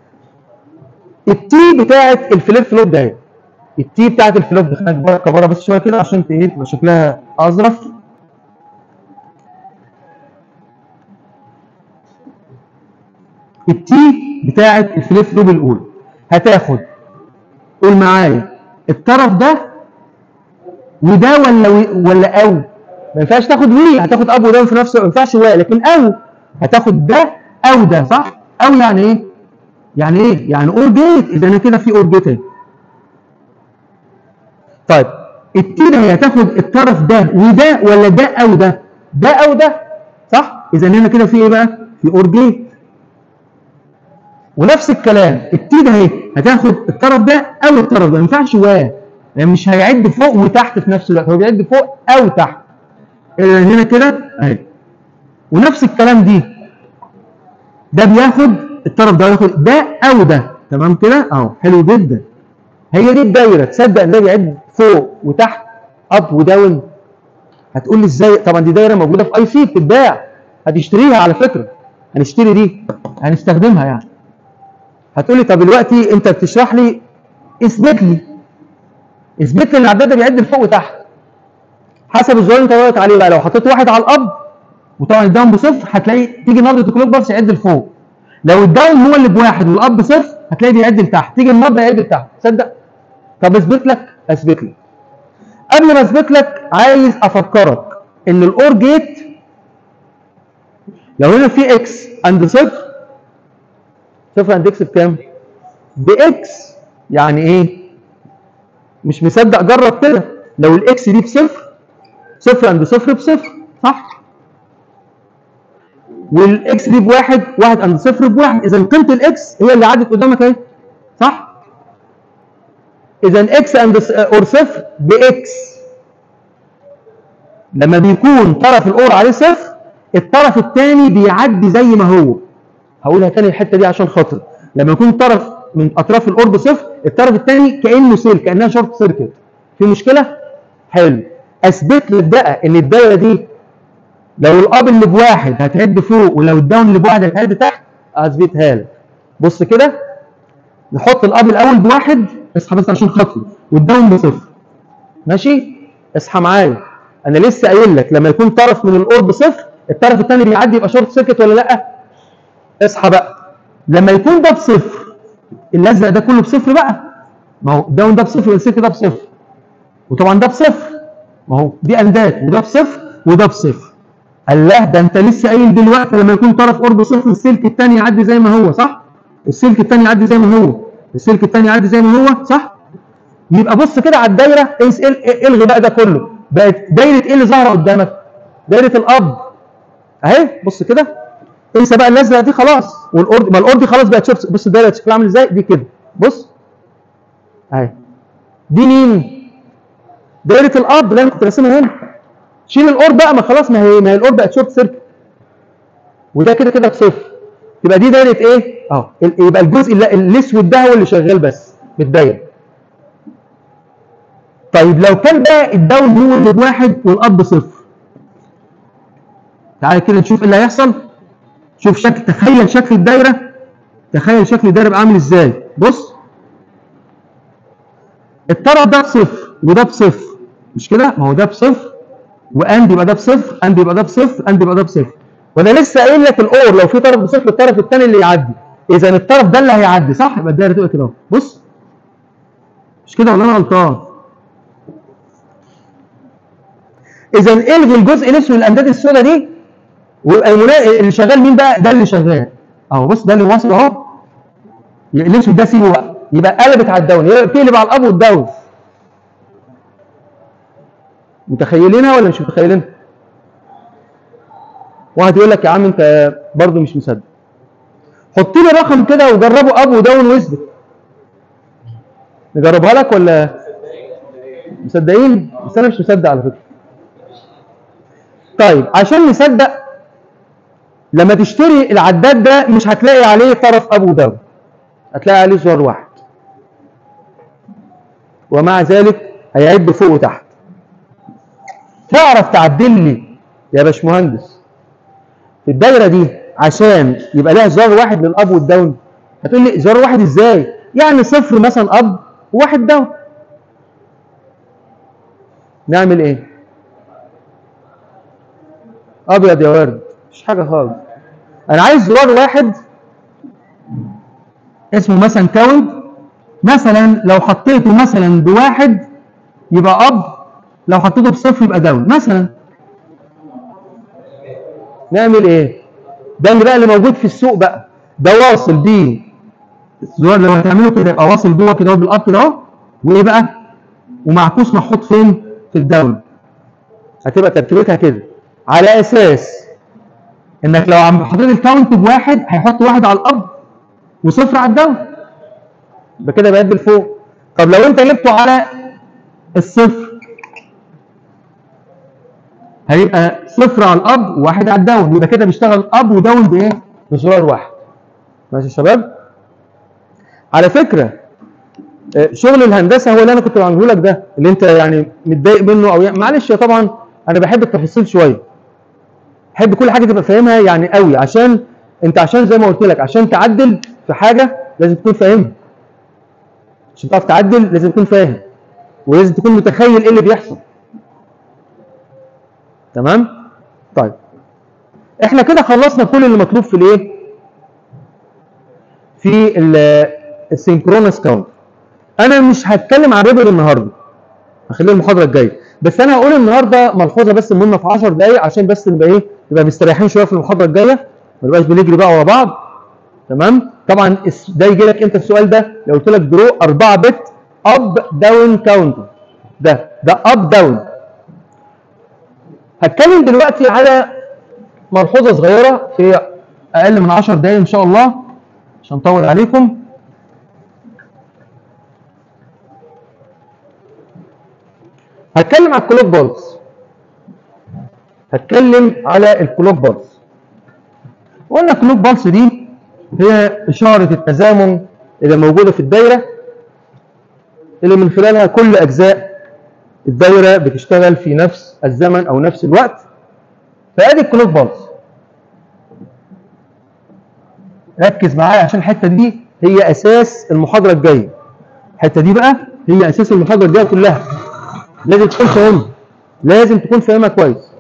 التي بتاعت الفليب فلوب ده اهي، التي بتاعت الفلوب ده خلينا بره بس شويه كده عشان تبقى شكلها اظرف. التي بتاعت الفليب فلوب الاولى هتاخد، قول معايا، الطرف ده وده ولا او، ما ينفعش تاخد وي، هتاخد اب وده في نفس الوقت، ما ينفعش و، لكن او هتاخد ده او ده صح؟ او يعني ايه؟ يعني ايه؟ يعني اور جيت، اذا انا كده في اور جيت اهي. طيب التي ده هتاخد الطرف ده وده ولا ده او ده؟ ده او ده صح؟ اذا هنا كده في ايه بقى؟ في اور جيت. ونفس الكلام التي ده اهي هتاخد الطرف ده او الطرف ده، ما ينفعش و، يعني مش هيعد فوق وتحت في نفس الوقت، هو بيعد فوق او تحت. اذا هنا كده اهي. ونفس الكلام دي، ده بياخد الطرف ده وياخد ده او ده، تمام كده اهو، حلو جدا. هي دي الدايره، تصدق ان ده بيعد فوق وتحت اب وداون؟ هتقول لي ازاي؟ طبعا دي دايره موجوده في اي سي بتتباع، هتشتريها على فكره، هنشتري دي هنستخدمها يعني. هتقول لي طب دلوقتي انت بتشرح لي، اثبت لي ان العداد ده بيعد لفوق وتحت حسب الزرار اللي انت ضغطت عليه بقى. لو حطيت واحد على الاب وطبعا الداون بصفر هتلاقي تيجي نبضه الكلوك بس يعد لفوق. لو الداون هو اللي بواحد والاب بصفر هتلاقي بيعد لتحت، تيجي النبضه يعد لتحت. تصدق؟ طب اثبت لك. قبل ما اثبت لك عايز افكرك ان الاور جيت لو هنا في اكس عند صفر عند اكس بكام؟ باكس. يعني ايه؟ مش مصدق؟ جرب كده، لو الاكس دي بصفر، صفر عند صفر بصفر صح؟ والاكس دي بواحد، واحد عند صفر بواحد، اذا قيمه الاكس هي اللي عدت قدامك اهي صح؟ اذا اكس عند اور صفر باكس. لما بيكون طرف الاور عليه صفر، الطرف الثاني بيعدي زي ما هو. هقولها تاني الحته دي عشان خاطر لما يكون طرف من اطراف الاور بصفر، الطرف الثاني كانه سلك، كانها شورت سيركت. في مشكله؟ حلو. اثبت لك بقى ان الدايره دي لو الاب اللي بواحد هتعد فوق، ولو الداون اللي بواحد هتعد تحت. اثبتها لك. بص كده، نحط الاب الاول بواحد، اصحى بس عشان خاطري، والداون بصفر. ماشي؟ اصحى معايا، انا لسه قايل لك لما يكون طرف من الاور بصفر، الطرف الثاني بيعدي يبقى شورت سيركت ولا لا؟ اصحى بقى، لما يكون ده بصفر، الازرق ده كله بصفر بقى، ما هو الداون ده بصفر والسلك ده بصفر، وطبعا ده بصفر، ما هو دي اندات، وده بصفر وده بصفر. قال لا، ده انت لسه قايل دلوقتي لما يكون طرف قرب صفر السلك الثاني يعدي زي ما هو صح؟ السلك الثاني يعدي زي ما هو، السلك الثاني يعدي زي ما هو صح؟ يبقى بص كده على الدايره، الغي بقى ده كله، بقت دايره ايه اللي ظاهره قدامك؟ دايره الاب اهي. بص كده، انسى بقى الازرق دي خلاص، والارض، ما الارض خلاص بقت شوف. بص الدايره شكلها عامل ازاي دي كده، بص اهي. دي مين؟ دايره الاب اللي انا كنت راسمها هنا. شيل الأور بقى، ما خلاص، ما هي الأور بقت شورت سيركت، وده كده كده بصفر. يبقى دي دايره ايه؟ اهو. يبقى الجزء الاسود ده هو اللي شغال بس بالدايره. طيب لو كان بقى الداون هو اللي بواحد والاب بصفر، تعالى كده نشوف ايه اللي هيحصل. شوف شكل، تخيل شكل الدايره، تخيل شكل الدايره يبقى عامل ازاي. بص الطرف ده بصفر وده بصفر، مش كده؟ ما هو ده بصفر واند يبقى ده بصفر، اند يبقى ده بصفر، اند يبقى ده بصفر. وانا لسه قايل لك الاور لو في طرف بصفر الطرف الثاني اللي يعدي، اذا الطرف ده اللي هيعدي صح، يبقى الدايره تبقى كده اهو. بص مش كده ولا انا غلطان؟ اذا الغي الجزء الاسود الامداد السوداء دي، ويبقى اللي شغال مين بقى؟ ده اللي شغال اهو. بص ده اللي واصل اهو، الاسود ده سيبه بقى، يبقى قلبت على الداون، يبقى بتقلب على الاب والداون. متخيلينها ولا مش متخيلينها؟ واحد يقول لك يا عم انت برضه مش مصدق. حط لي رقم كده وجربوا اب وداون واثبت. نجربها لك ولا مصدقين؟ بس انا مش مصدق على فكره. طيب عشان نصدق، لما تشتري العداد ده مش هتلاقي عليه طرف اب وداون، هتلاقي عليه زرار واحد، ومع ذلك هيعد فوق وتحت. تعرف تعدل لي يا باشمهندس في الدايره دي عشان يبقى لها زرار واحد للاب والداون؟ هتقول لي زرار واحد ازاي؟ يعني صفر مثلا اب وواحد داون. نعمل ايه؟ ابيض يا ورد، مش حاجه خالص. انا عايز زرار واحد اسمه مثلا كاونت، مثلا لو حطيته مثلا بواحد يبقى اب، لو حطيته بصفر يبقى داون مثلا. نعمل ايه؟ ده اللي بقى اللي موجود في السوق بقى، ده واصل بيه الزرار لو هتعمله كده يبقى واصل جوه كده بالاب كده اهو، وايه بقى؟ ومعكوس محطوط فين؟ في الداون. هتبقى ترتيبتها كده على اساس انك لو عم حطيت الكاونت بواحد هيحط واحد على الاب وصفر على الداون، يبقى كده بقت بالفوق. طب لو انت جبته على الصفر هيبقى صفر على الاب وواحد على الداون، يبقى كده بيشتغل اب وداون بايه؟ بزرار واحد. ماشي يا شباب؟ على فكره شغل الهندسه هو اللي انا كنت بعمله لك ده، اللي انت يعني متضايق منه او معلش. طبعا انا بحب التفاصيل شويه، بحب كل حاجه تبقى فاهمها يعني قوي، عشان انت عشان زي ما قلت لك عشان تعدل في حاجه لازم تكون فاهمها. عشان تعرف تعدل لازم تكون فاهم، ولازم تكون متخيل ايه اللي بيحصل. تمام؟ طيب احنا كده خلصنا كل اللي مطلوب في الايه؟ في السينكرونس كاونت. انا مش هتكلم عن ريبل النهارده، هخليه المحاضره الجايه، بس انا هقول النهارده ملحوظه بس مهمه في 10 دقائق عشان بس نبقى ايه؟ نبقى مستريحين شويه في المحاضره الجايه، ما نبقاش بنجري بقى ورا بعض. تمام؟ طبعا ده يجي لك انت السؤال ده لو قلت لك درو 4 بت اب داون كاونتر، ده اب داون. هتكلم دلوقتي على ملحوظه صغيره في اقل من 10 دقائق ان شاء الله عشان اطول عليكم. هتكلم على الكلوك بولز، هتكلم على الكلوك بولز. وقلنا الكلوك بولز دي هي اشاره التزامن اللي موجوده في الدايره، اللي من خلالها كل اجزاء الدايره بتشتغل في نفس الزمن او نفس الوقت. فادي الكلوك بولز. ركز معايا عشان الحته دي هي اساس المحاضره الجايه. الحته دي بقى هي اساس المحاضره الجايه كلها، لازم تكون فاهمها، لازم تكون فاهمها كويس.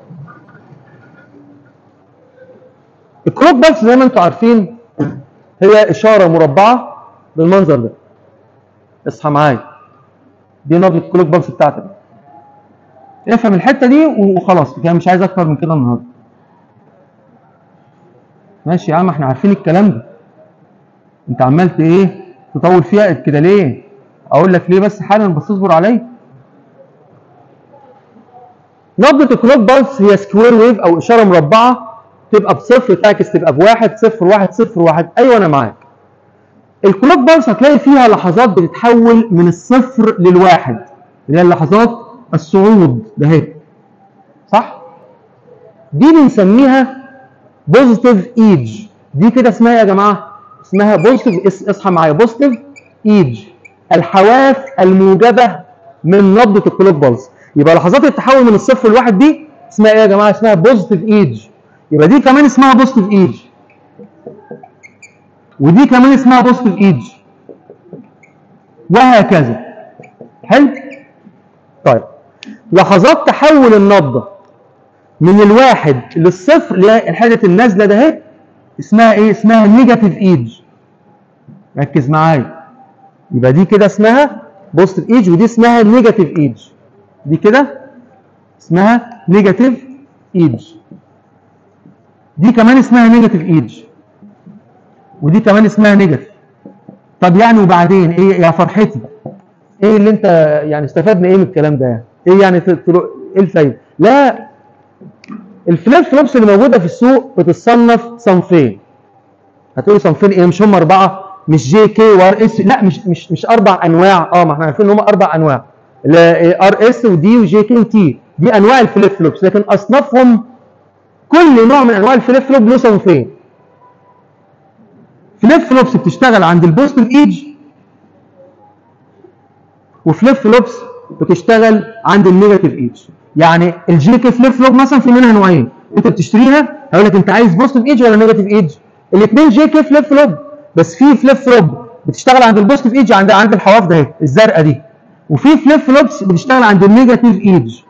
الكلوك بولز زي ما انتم عارفين هي اشاره مربعه بالمنظر ده. اصحى معايا، دي نبضه الكلوك بولز بتاعتك. افهم الحته دي وخلاص، يعني مش عايز اكتر من كده النهارده. ماشي يا عم، احنا عارفين الكلام ده. انت عملت ايه تطول فيها كده ليه؟ اقول لك ليه بس حالا، بس اصبر عليا. نبضه الكلوك بولز هي سكوير ويف او اشاره مربعه، تبقى بصفر تعكس تبقى بواحد، صفر واحد صفر واحد. ايوه انا معاك. الكلوك بولز هتلاقي فيها لحظات بتتحول من الصفر للواحد، اللي هي لحظات الصعود ده هي. صح؟ دي بنسميها بوزيتيف ايدج. دي كده اسمها يا جماعه، اسمها بوزيتيف، اصحى معايا، بوزيتيف ايدج، الحواف الموجبه من نبضه الكلوك بولز. يبقى لحظات التحول من الصفر للواحد دي اسمها ايه يا جماعه؟ اسمها بوزيتيف ايدج. يبقى دي كمان اسمها بوزيتيف ايدج، ودي كمان اسمها بوزيتيف ايدج، وهكذا. حلو؟ طيب لحظات تحول النبضه من الواحد للصفر اللي هي الحاله النازله ده اهي اسمها ايه؟ اسمها نيجاتيف ايدج. ركز معايا. يبقى دي كده اسمها بوزيتيف ايدج، ودي اسمها نيجاتيف ايدج. دي كده اسمها نيجاتيف ايدج. دي كمان اسمها نيجاتيف ايدج، ودي كمان اسمها نيجاتيف. طب يعني وبعدين ايه يا فرحتي؟ ايه اللي انت يعني استفدنا ايه من الكلام ده يعني؟ ايه يعني ايه الفايده؟ لا، الفليب فلوبس اللي موجوده في السوق بتتصنف صنفين. هتقولي صنفين ايه؟ مش هم 4؟ مش جي كي وار اس؟ لا، مش 4 انواع. ما احنا عارفين ان هم 4 انواع، ار اس ودي وجي كي وتي. دي انواع الفليب فلوبس، لكن اصنافهم كل نوع من انواع الفليب فلوب له صنفين. فليب فلوبس بتشتغل عند البوزيتيف ايدج، وفليب فلوبس بتشتغل عند النيجاتيف ايدج. يعني الجي كي فليب فلوب مثلا في منها نوعين، انت بتشتريها هقول لك انت عايز بوزيتيف ايدج ولا نيجاتيف ايدج؟ الاثنين جي كي فليب فلوب، بس في فليب فلوب بتشتغل عند البوزيتيف ايدج عند الحواف ده اهي الزرقاء دي، وفي فليب فلوبس بتشتغل عند النيجاتيف ايدج.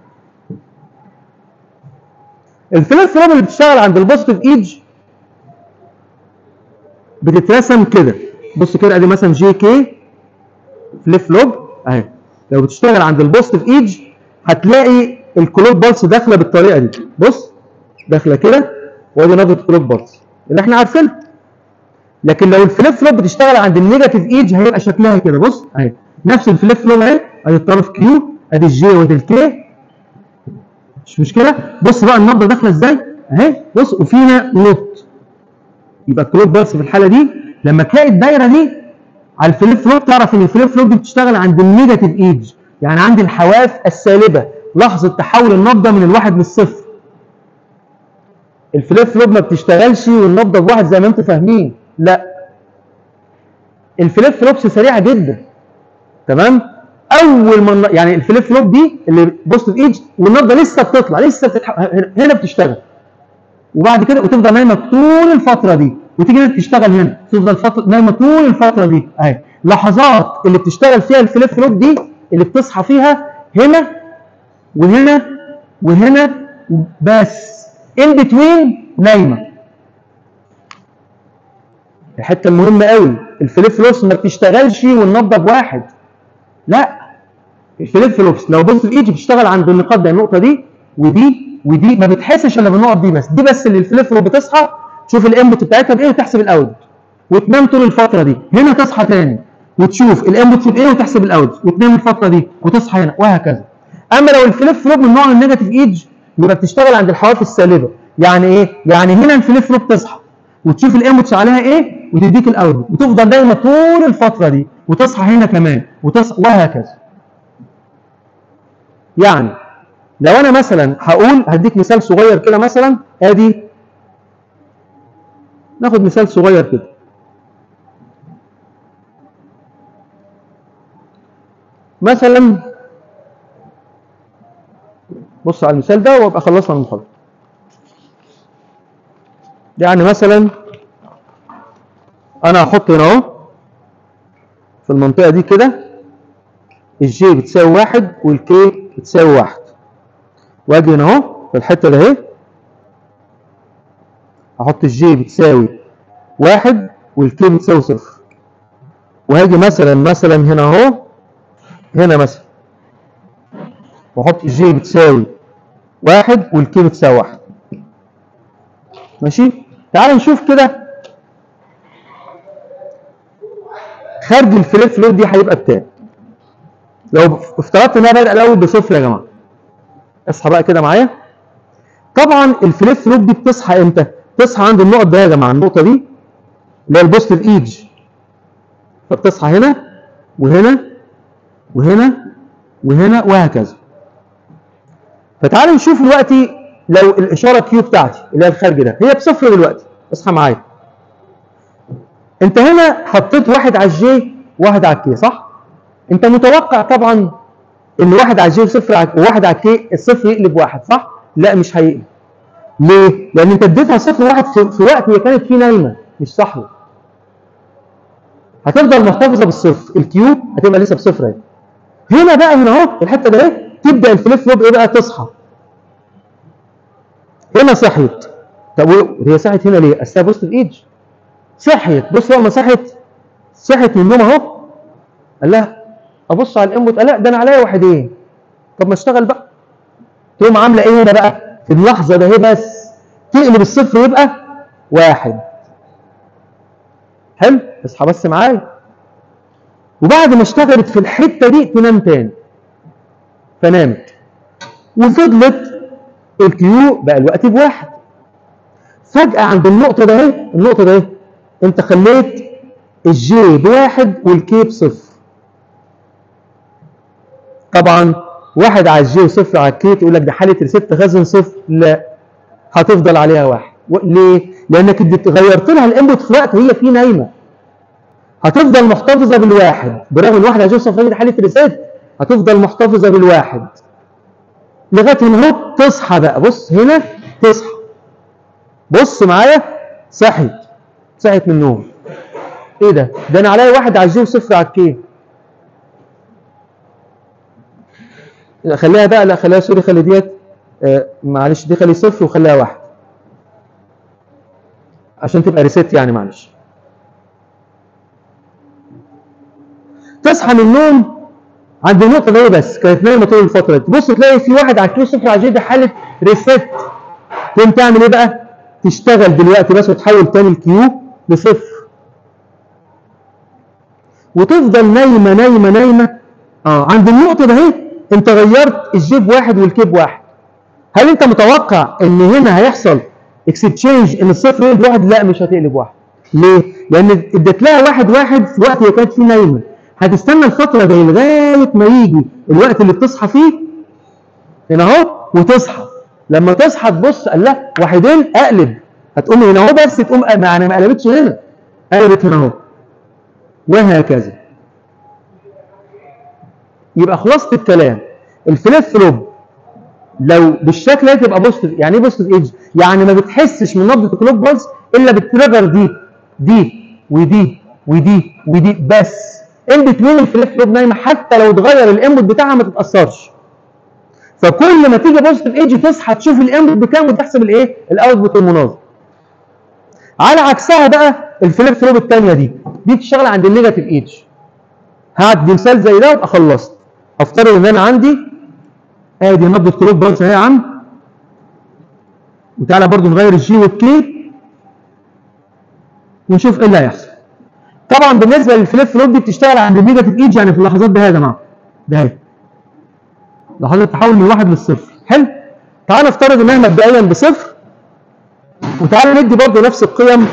الفليب فلوب اللي بتشتغل عند البوزيتيف ايدج بتترسم كده. بص كده، ادي مثلا جي كي فليب فلوب اهي. لو بتشتغل عند البوزيتيف ايدج هتلاقي الكلوك بالس داخله بالطريقه دي. بص داخله كده، وادي نبضه الكلوك بالس اللي احنا عارفينها. لكن لو الفليب فلوب بتشتغل عند النيجاتيف ايدج هيبقى شكلها كده. بص اهي نفس الفليب فلوب اهي، ادي الطرف كيو، ادي الجي وادي الكي، مش مشكله. بص بقى النبضه داخله ازاي اهي. بص وفينا نوت. يبقى الكلوك بالس في الحاله دي لما تلاقي الدايره دي على الفليب فلوب تعرف ان الفليب فلوب دي بتشتغل عند النيجاتيف ايدج، يعني عند الحواف السالبه، لحظه تحول النبضه من الواحد للصفر. الفليب فلوب ما بتشتغلش والنبضه بواحد زي ما انتم فاهمين، لا، الفليب فلوبس سريعه جدا. تمام؟ اول ما يعني الفليب فلوب دي اللي بوزيتيف ايدج والنبضه لسه بتطلع، لسه هنا بتشتغل، وبعد كده وتفضل نايمه طول الفتره دي، وتيجي هنا تشتغل هنا، تفضل نايمه طول الفتره دي اهي. لحظات اللي بتشتغل فيها الفليب فلوب دي اللي بتصحى فيها هنا وهنا وهنا بس، ان بتوين نايمه. الحته المهمه قوي، الفليب فلوبس ما بتشتغلش والنبضه بواحد، لا، الفليب فلوبس لو بوزيتيف ايدج بتشتغل عند النقاط دي، النقطه دي ودي ودي، ما بتحسش الا بالنقط دي بس. دي بس اللي الفليب فلوب بتصحى تشوف الانبوت بتاعتها بايه وتحسب الاوت، وتنام طول الفتره دي. هنا تصحى تاني وتشوف الانبوت بايه وتحسب الاوت، وتنام الفتره دي وتصحى هنا، وهكذا. اما لو الفليب فلوب من نوع النيجاتيف ايدج يبقى بتشتغل عند الحواف السالبه. يعني ايه؟ يعني هنا الفليب فلوب تصحى وتشوف الانبوتس عليها ايه وتديك الاوت، وتفضل دايما طول الفتره دي، وتصحى هنا كمان وتصحى، وهكذا. يعني لو انا مثلا هقول، هديك مثال صغير كده، مثلا ادي، ناخد مثال صغير كده. مثلا بص على المثال ده وابقى خلصنا المحاضره. يعني مثلا انا هحط هنا اهو في المنطقه دي كده الجي بتساوي 1 والكي بتساوي 1، واجي هنا اهو في الحته ده اهي هحط الجي بتساوي 1 والكي بتساوي 0، وهاجي مثلا هنا اهو، هنا مثلا واحط الجي بتساوي 1 والكي بتساوي 1. ماشي؟ تعال نشوف كده خارج الفليب فلوب دي هيبقى بكام. لو افترضت انها بادئه الاول بصفر يا جماعه، اصحى بقى كده معايا. طبعا الفليب فلوب دي بتصحى امتى؟ بتصحى عند النقط ده يا جماعه، النقطه دي اللي هي البوزيتيف ايدج، فبتصحى هنا وهنا وهنا وهنا وهكذا. فتعالوا نشوف دلوقتي لو الاشاره كيو بتاعتي اللي هي الخارج ده هي بصفر دلوقتي، اصحى معايا. انت هنا حطيت واحد على الجي وواحد على الكي، صح؟ انت متوقع طبعا ان واحد على الجي وصفر وواحد على الكي الصفر يقلب واحد، صح؟ لا، مش هيقلب. ليه؟ لان انت اديتها صفر واحد في وقت هي كانت فيه نايمه مش صاحيه. هتفضل محتفظه بالصفر، الكيو هتبقى لسه بصفر اهي. هنا بقى هنا اهو الحته ده اهي تبدا الفليب فلوب ايه بقى؟ تصحى. هنا صحيت. طب هي صحيت هنا ليه؟ اصلها بوزيتيف ايدج. صحيت، بص بقى ما صحيت من النوم اهو. قال لها ابص على الانبوت، قال لا ده انا عليا واحدين. طب ما اشتغل بقى. تقوم عامله ايه هنا بقى؟ في اللحظه ده اهي بس تقلب الصفر يبقى واحد. حلو؟ اصحى بس معايا. وبعد ما اشتغلت في الحته دي تنام تاني. فنامت. وفضلت الكيو بقى الوقت بواحد. فجأة عند النقطة ده اهي انت خليت الجي بواحد والكي بصفر. طبعا واحد على الجي وصفر على الكي تقول لك ده حالة ريست خزن صفر، لا هتفضل عليها واحد. ليه؟ لانك غيرت لها الانبوت في وقت هي فيه نايمة. هتفضل محتفظة بالواحد برغم ان واحد على الجي وصفر دي حالة ريست، هتفضل محتفظة بالواحد لغاية هنا اهو تصحى بقى. بص هنا تصحى. بص معايا، صحيت من النوم. ايه ده؟ ده انا عليا واحد على الجي وصفر على الكي. خليها بقى، لا خليها سوري، خلي ديت معلش دي خلي صفر وخليها واحد عشان تبقى ريست يعني. معلش. تصحى من النوم عند النقطة دي بس كانت نايمة طول الفترة دي. تبص تلاقي في واحد على الكيو صفر على الجي، ده حالة ريست. تقوم تعمل ايه بقى؟ تشتغل دلوقتي بس وتحول تاني الكيو لصفر. وتفضل نايمة عند النقطة ده اهي انت غيرت الجي بواحد والكي بواحد. هل انت متوقع ان هنا هيحصل اكستشينج ان الصفر يقلب واحد؟ لا مش هتقلب واحد. ليه؟ لان اديت لها واحد في وقت هي كانت فيه نايمه. هتستنى الفتره دي لغايه ما يجي الوقت اللي بتصحى فيه هنا اهو وتصحى. لما تصحى تبص قال لها واحدين اقلب، هتقوم هنا اهو بس تقوم يعني ما قلبتش هنا، قلبت هنا اهو. وهكذا. يبقى خلاصه الكلام الفليب فلوب لو بالشكل ده تبقى بوزيتيف. يعني ايه بوزيتيف ايدج؟ يعني ما بتحسش من نبضه الكلوك بالز الا بالتريجر دي ودي بس. ان بتوين الفليب فلوب نايمه، حتى لو اتغير الانبوت بتاعها ما تتاثرش. فكل ما تيجي بوزيتيف ايدج تصحى تشوف الانبوت بكام وتحسب الايه؟ الاوتبوت المناظر. على عكسها بقى الفليب فلوب الثانيه دي بتشتغل عند النيجاتيف ايدج. هدي مثال زي ده وابقى خلصت. افترض ان انا عندي ادي نبضه كلوك بالز اهي يا عم، وتعالى برضو نغير الجي والكي ونشوف ايه اللي هيحصل. طبعا بالنسبه للفليب فلوب دي بتشتغل عند النيجاتيف ايدج، يعني في اللحظات دي يا جماعه ده اهي لحظات التحول من واحد للصفر. حلو. تعالى نفترض انها مبدئيا بصفر، وتعالى ندي برضو نفس القيم.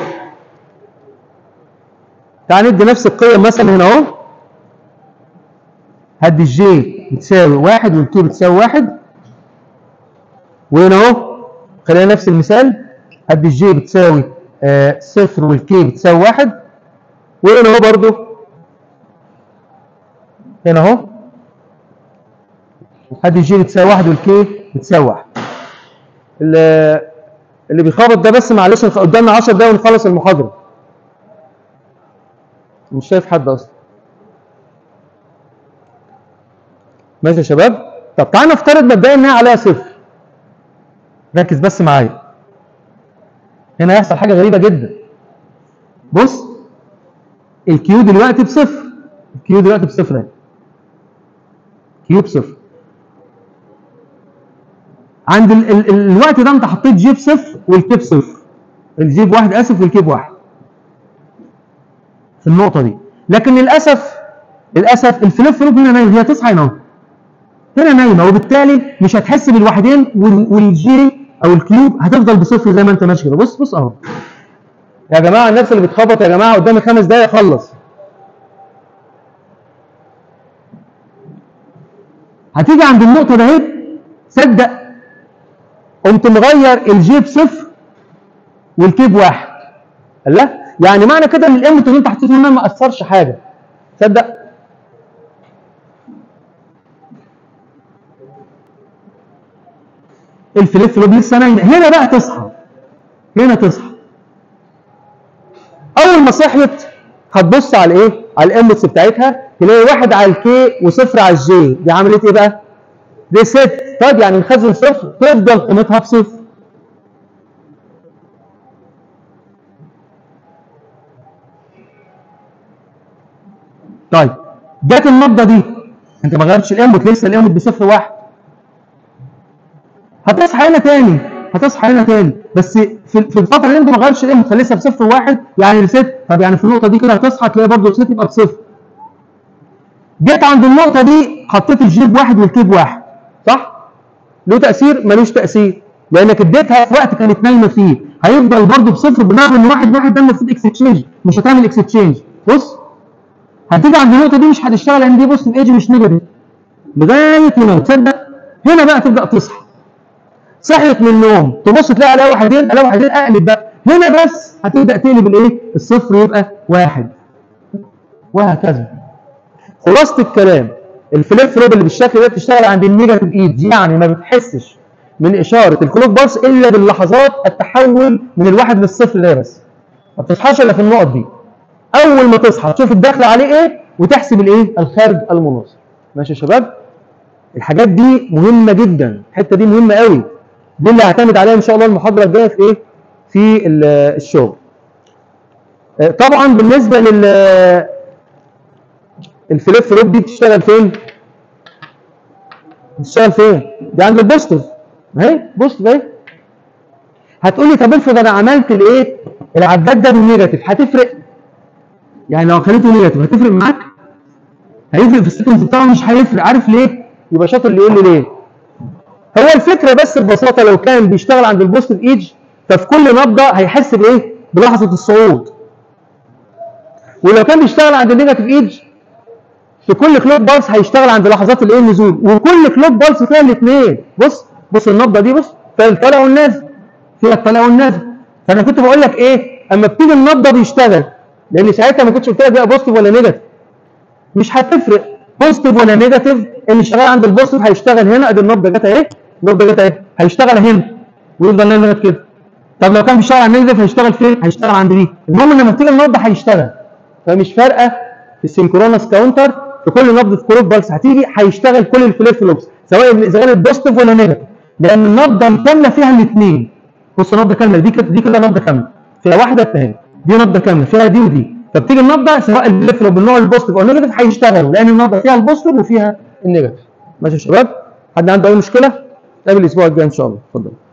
تعالى ندي نفس القيم مثلا هنا اهو. هدي الجي بتساوي واحد والكي بتساوي واحد، وهنا اهو خلينا نفس المثال. هدي الجي بتساوي صفر والكي بتساوي واحد، وهنا اهو برضو هنا اهو هدي الجي بتساوي واحد والكي بتساوي واحد. اللي بيخبط ده بس معلش قدامنا 10 دقايق ونخلص المحاضره. مش شايف حد اصلا. ماشي يا شباب. طب تعالى نفترض مبدئيا انها عليها صفر. ركز بس معايا. هنا هيحصل حاجه غريبه جدا. بص الكيو دلوقتي بصفر. الكيو دلوقتي بصفر اهي. كيو بصفر. عند الوقت ده انت حطيت جي بصفر والكي بصفر. الجي بواحد اسف والكي بواحد. في النقطه دي. لكن للاسف الفليب فلوب هنا نايمه، هي تصحى هنا هنا نايمه، وبالتالي مش هتحس بالوحدين، والجي او الكيوب هتفضل بصفر زي ما انت ماشي كده. بص اهو يا جماعه. الناس اللي بتخبط يا جماعه قدامي 5 دقايق اخلص. هتيجي عند النقطه ده اهي صدق قمت مغير الجي بصفر والكي بواحد. لا يعني معنى كده ان الانبوت اللي انت حطيته هنا ما اثرش حاجه. تصدق؟ الفليب فلوب لسه نايمه. هنا بقى تصحى، هنا تصحى. اول ما صحيت هتبص على ايه؟ على الانبوتس بتاعتها، تلاقي 1 على الكي و0 على الجي. دي عملت ايه بقى؟ ريست. طيب يعني نخزن صفر، تفضل قيمتها بصفر. طيب جت النبضه دي، انت ما غيرتش الانبوت، لسه الانبوت بصفر واحد. هتصحى هنا تاني، هتصحى هنا تاني، بس في الفتره اللي انت ما غيرتش الانبوت فلسه بصفر واحد، يعني ريست. طب يعني في النقطه دي كده هتصحى تلاقي برضه ريست يبقى بصفر. جيت عند النقطه دي حطيت الجي بواحد والكي بواحد، صح؟ له تاثير؟ ملوش تاثير، لانك اديتها في وقت كانت نايمه فيه، هيفضل برضه بصفر بالرغم ان واحد ده المفروض اكستشينج، مش هتعمل اكستشينج. بص هتيجي عند النقطه دي مش هتشتغل لان دي بوزيتيف ايدج مش نيجاتيف لغايه هنا. تصدق هنا بقى تبدا تصحى. صحيت من النوم تبص تلاقي على واحدين، على واحدين، اقلب بقى هنا بس هتبدا تقلب الايه؟ الصفر يبقى واحد، وهكذا. خلاصه الكلام، الفليب فلوب اللي بالشكل ده بتشتغل عند النيجاتيف ايدج، يعني ما بتحسش من اشاره الكلوك بالس الا باللحظات التحول من الواحد للصفر ده بس، ما بتصحاش الا في النقط دي. اول ما تصحى تشوف الداخل عليه ايه وتحسب الايه؟ الخارج المناصر. ماشي يا شباب؟ الحاجات دي مهمه جدا، الحته دي مهمه قوي، دي اللي هعتمد عليها ان شاء الله المحاضره الجايه في ايه؟ في الشغل. طبعا بالنسبه الفليب فلوب دي بتشتغل فين؟ بتشتغل فين؟ دي عند البوزيتيف اهي، بوزيتيف اهي. هتقول لي طب افرض انا عملت الايه؟ العداد ده بالنيجاتيف، هتفرق؟ يعني لو خليته نيجاتيف هتفرق معاك؟ هيفرق في السيكونس بتاعه؟ مش هيفرق. عارف ليه؟ يبقى شاطر اللي يقول لي ليه. هو الفكره بس ببساطه لو كان بيشتغل عند البوزيتيف ايدج ففي كل نبضه هيحس بايه؟ بلحظه الصعود. ولو كان بيشتغل عند النيجاتيف ايدج في كل كلوك بالس هيشتغل عند لحظات الايه؟ النزول. وكل كلوك بالس فيها الاثنين. بص النبضه دي، بص فيها الطالع والنازل، فيها الطالع والنازل. فانا كنت بقول لك ايه؟ اما بتيجي النبضه بيشتغل، لان ساعتها ما كنتش قلت لك بقى بوزيتيف ولا نيجاتيف، مش هتفرق بوزيتيف ولا نيجاتيف. اللي شغال عند البوزيتيف هيشتغل هنا، ادي النبضه جت اهي، النبضه جت اهي، هيشتغل هنا ويفضل نازل كده. طب لو كان بيشتغل على النيجاتيف هيشتغل فين؟ هيشتغل عند دي. المهم لما تيجي النبضه هيشتغل. فمش فارقه في السينكرونس كاونتر، في كل نبضه في كلوك بالس هتيجي هيشتغل كل الفليب فلوبس سواء البوزيتيف ولا نيجاتيف، لان النبضه الكامله فيها الاثنين. بص نبضه كامله دي كده نبضه كامله فيها واحده اثنين، دي نبضه كامله فيها دي ودي. فبتيجي النبضه سواء الفليب فلوب بالنوع البوزيتيف او النيجاتيف هيشتغلوا، لان النبضه فيها البوزيتيف وفيها النيجاتيف. ماشي يا شباب؟ حد عنده اي مشكله؟ نتقابل الاسبوع الجاي ان شاء الله. اتفضل.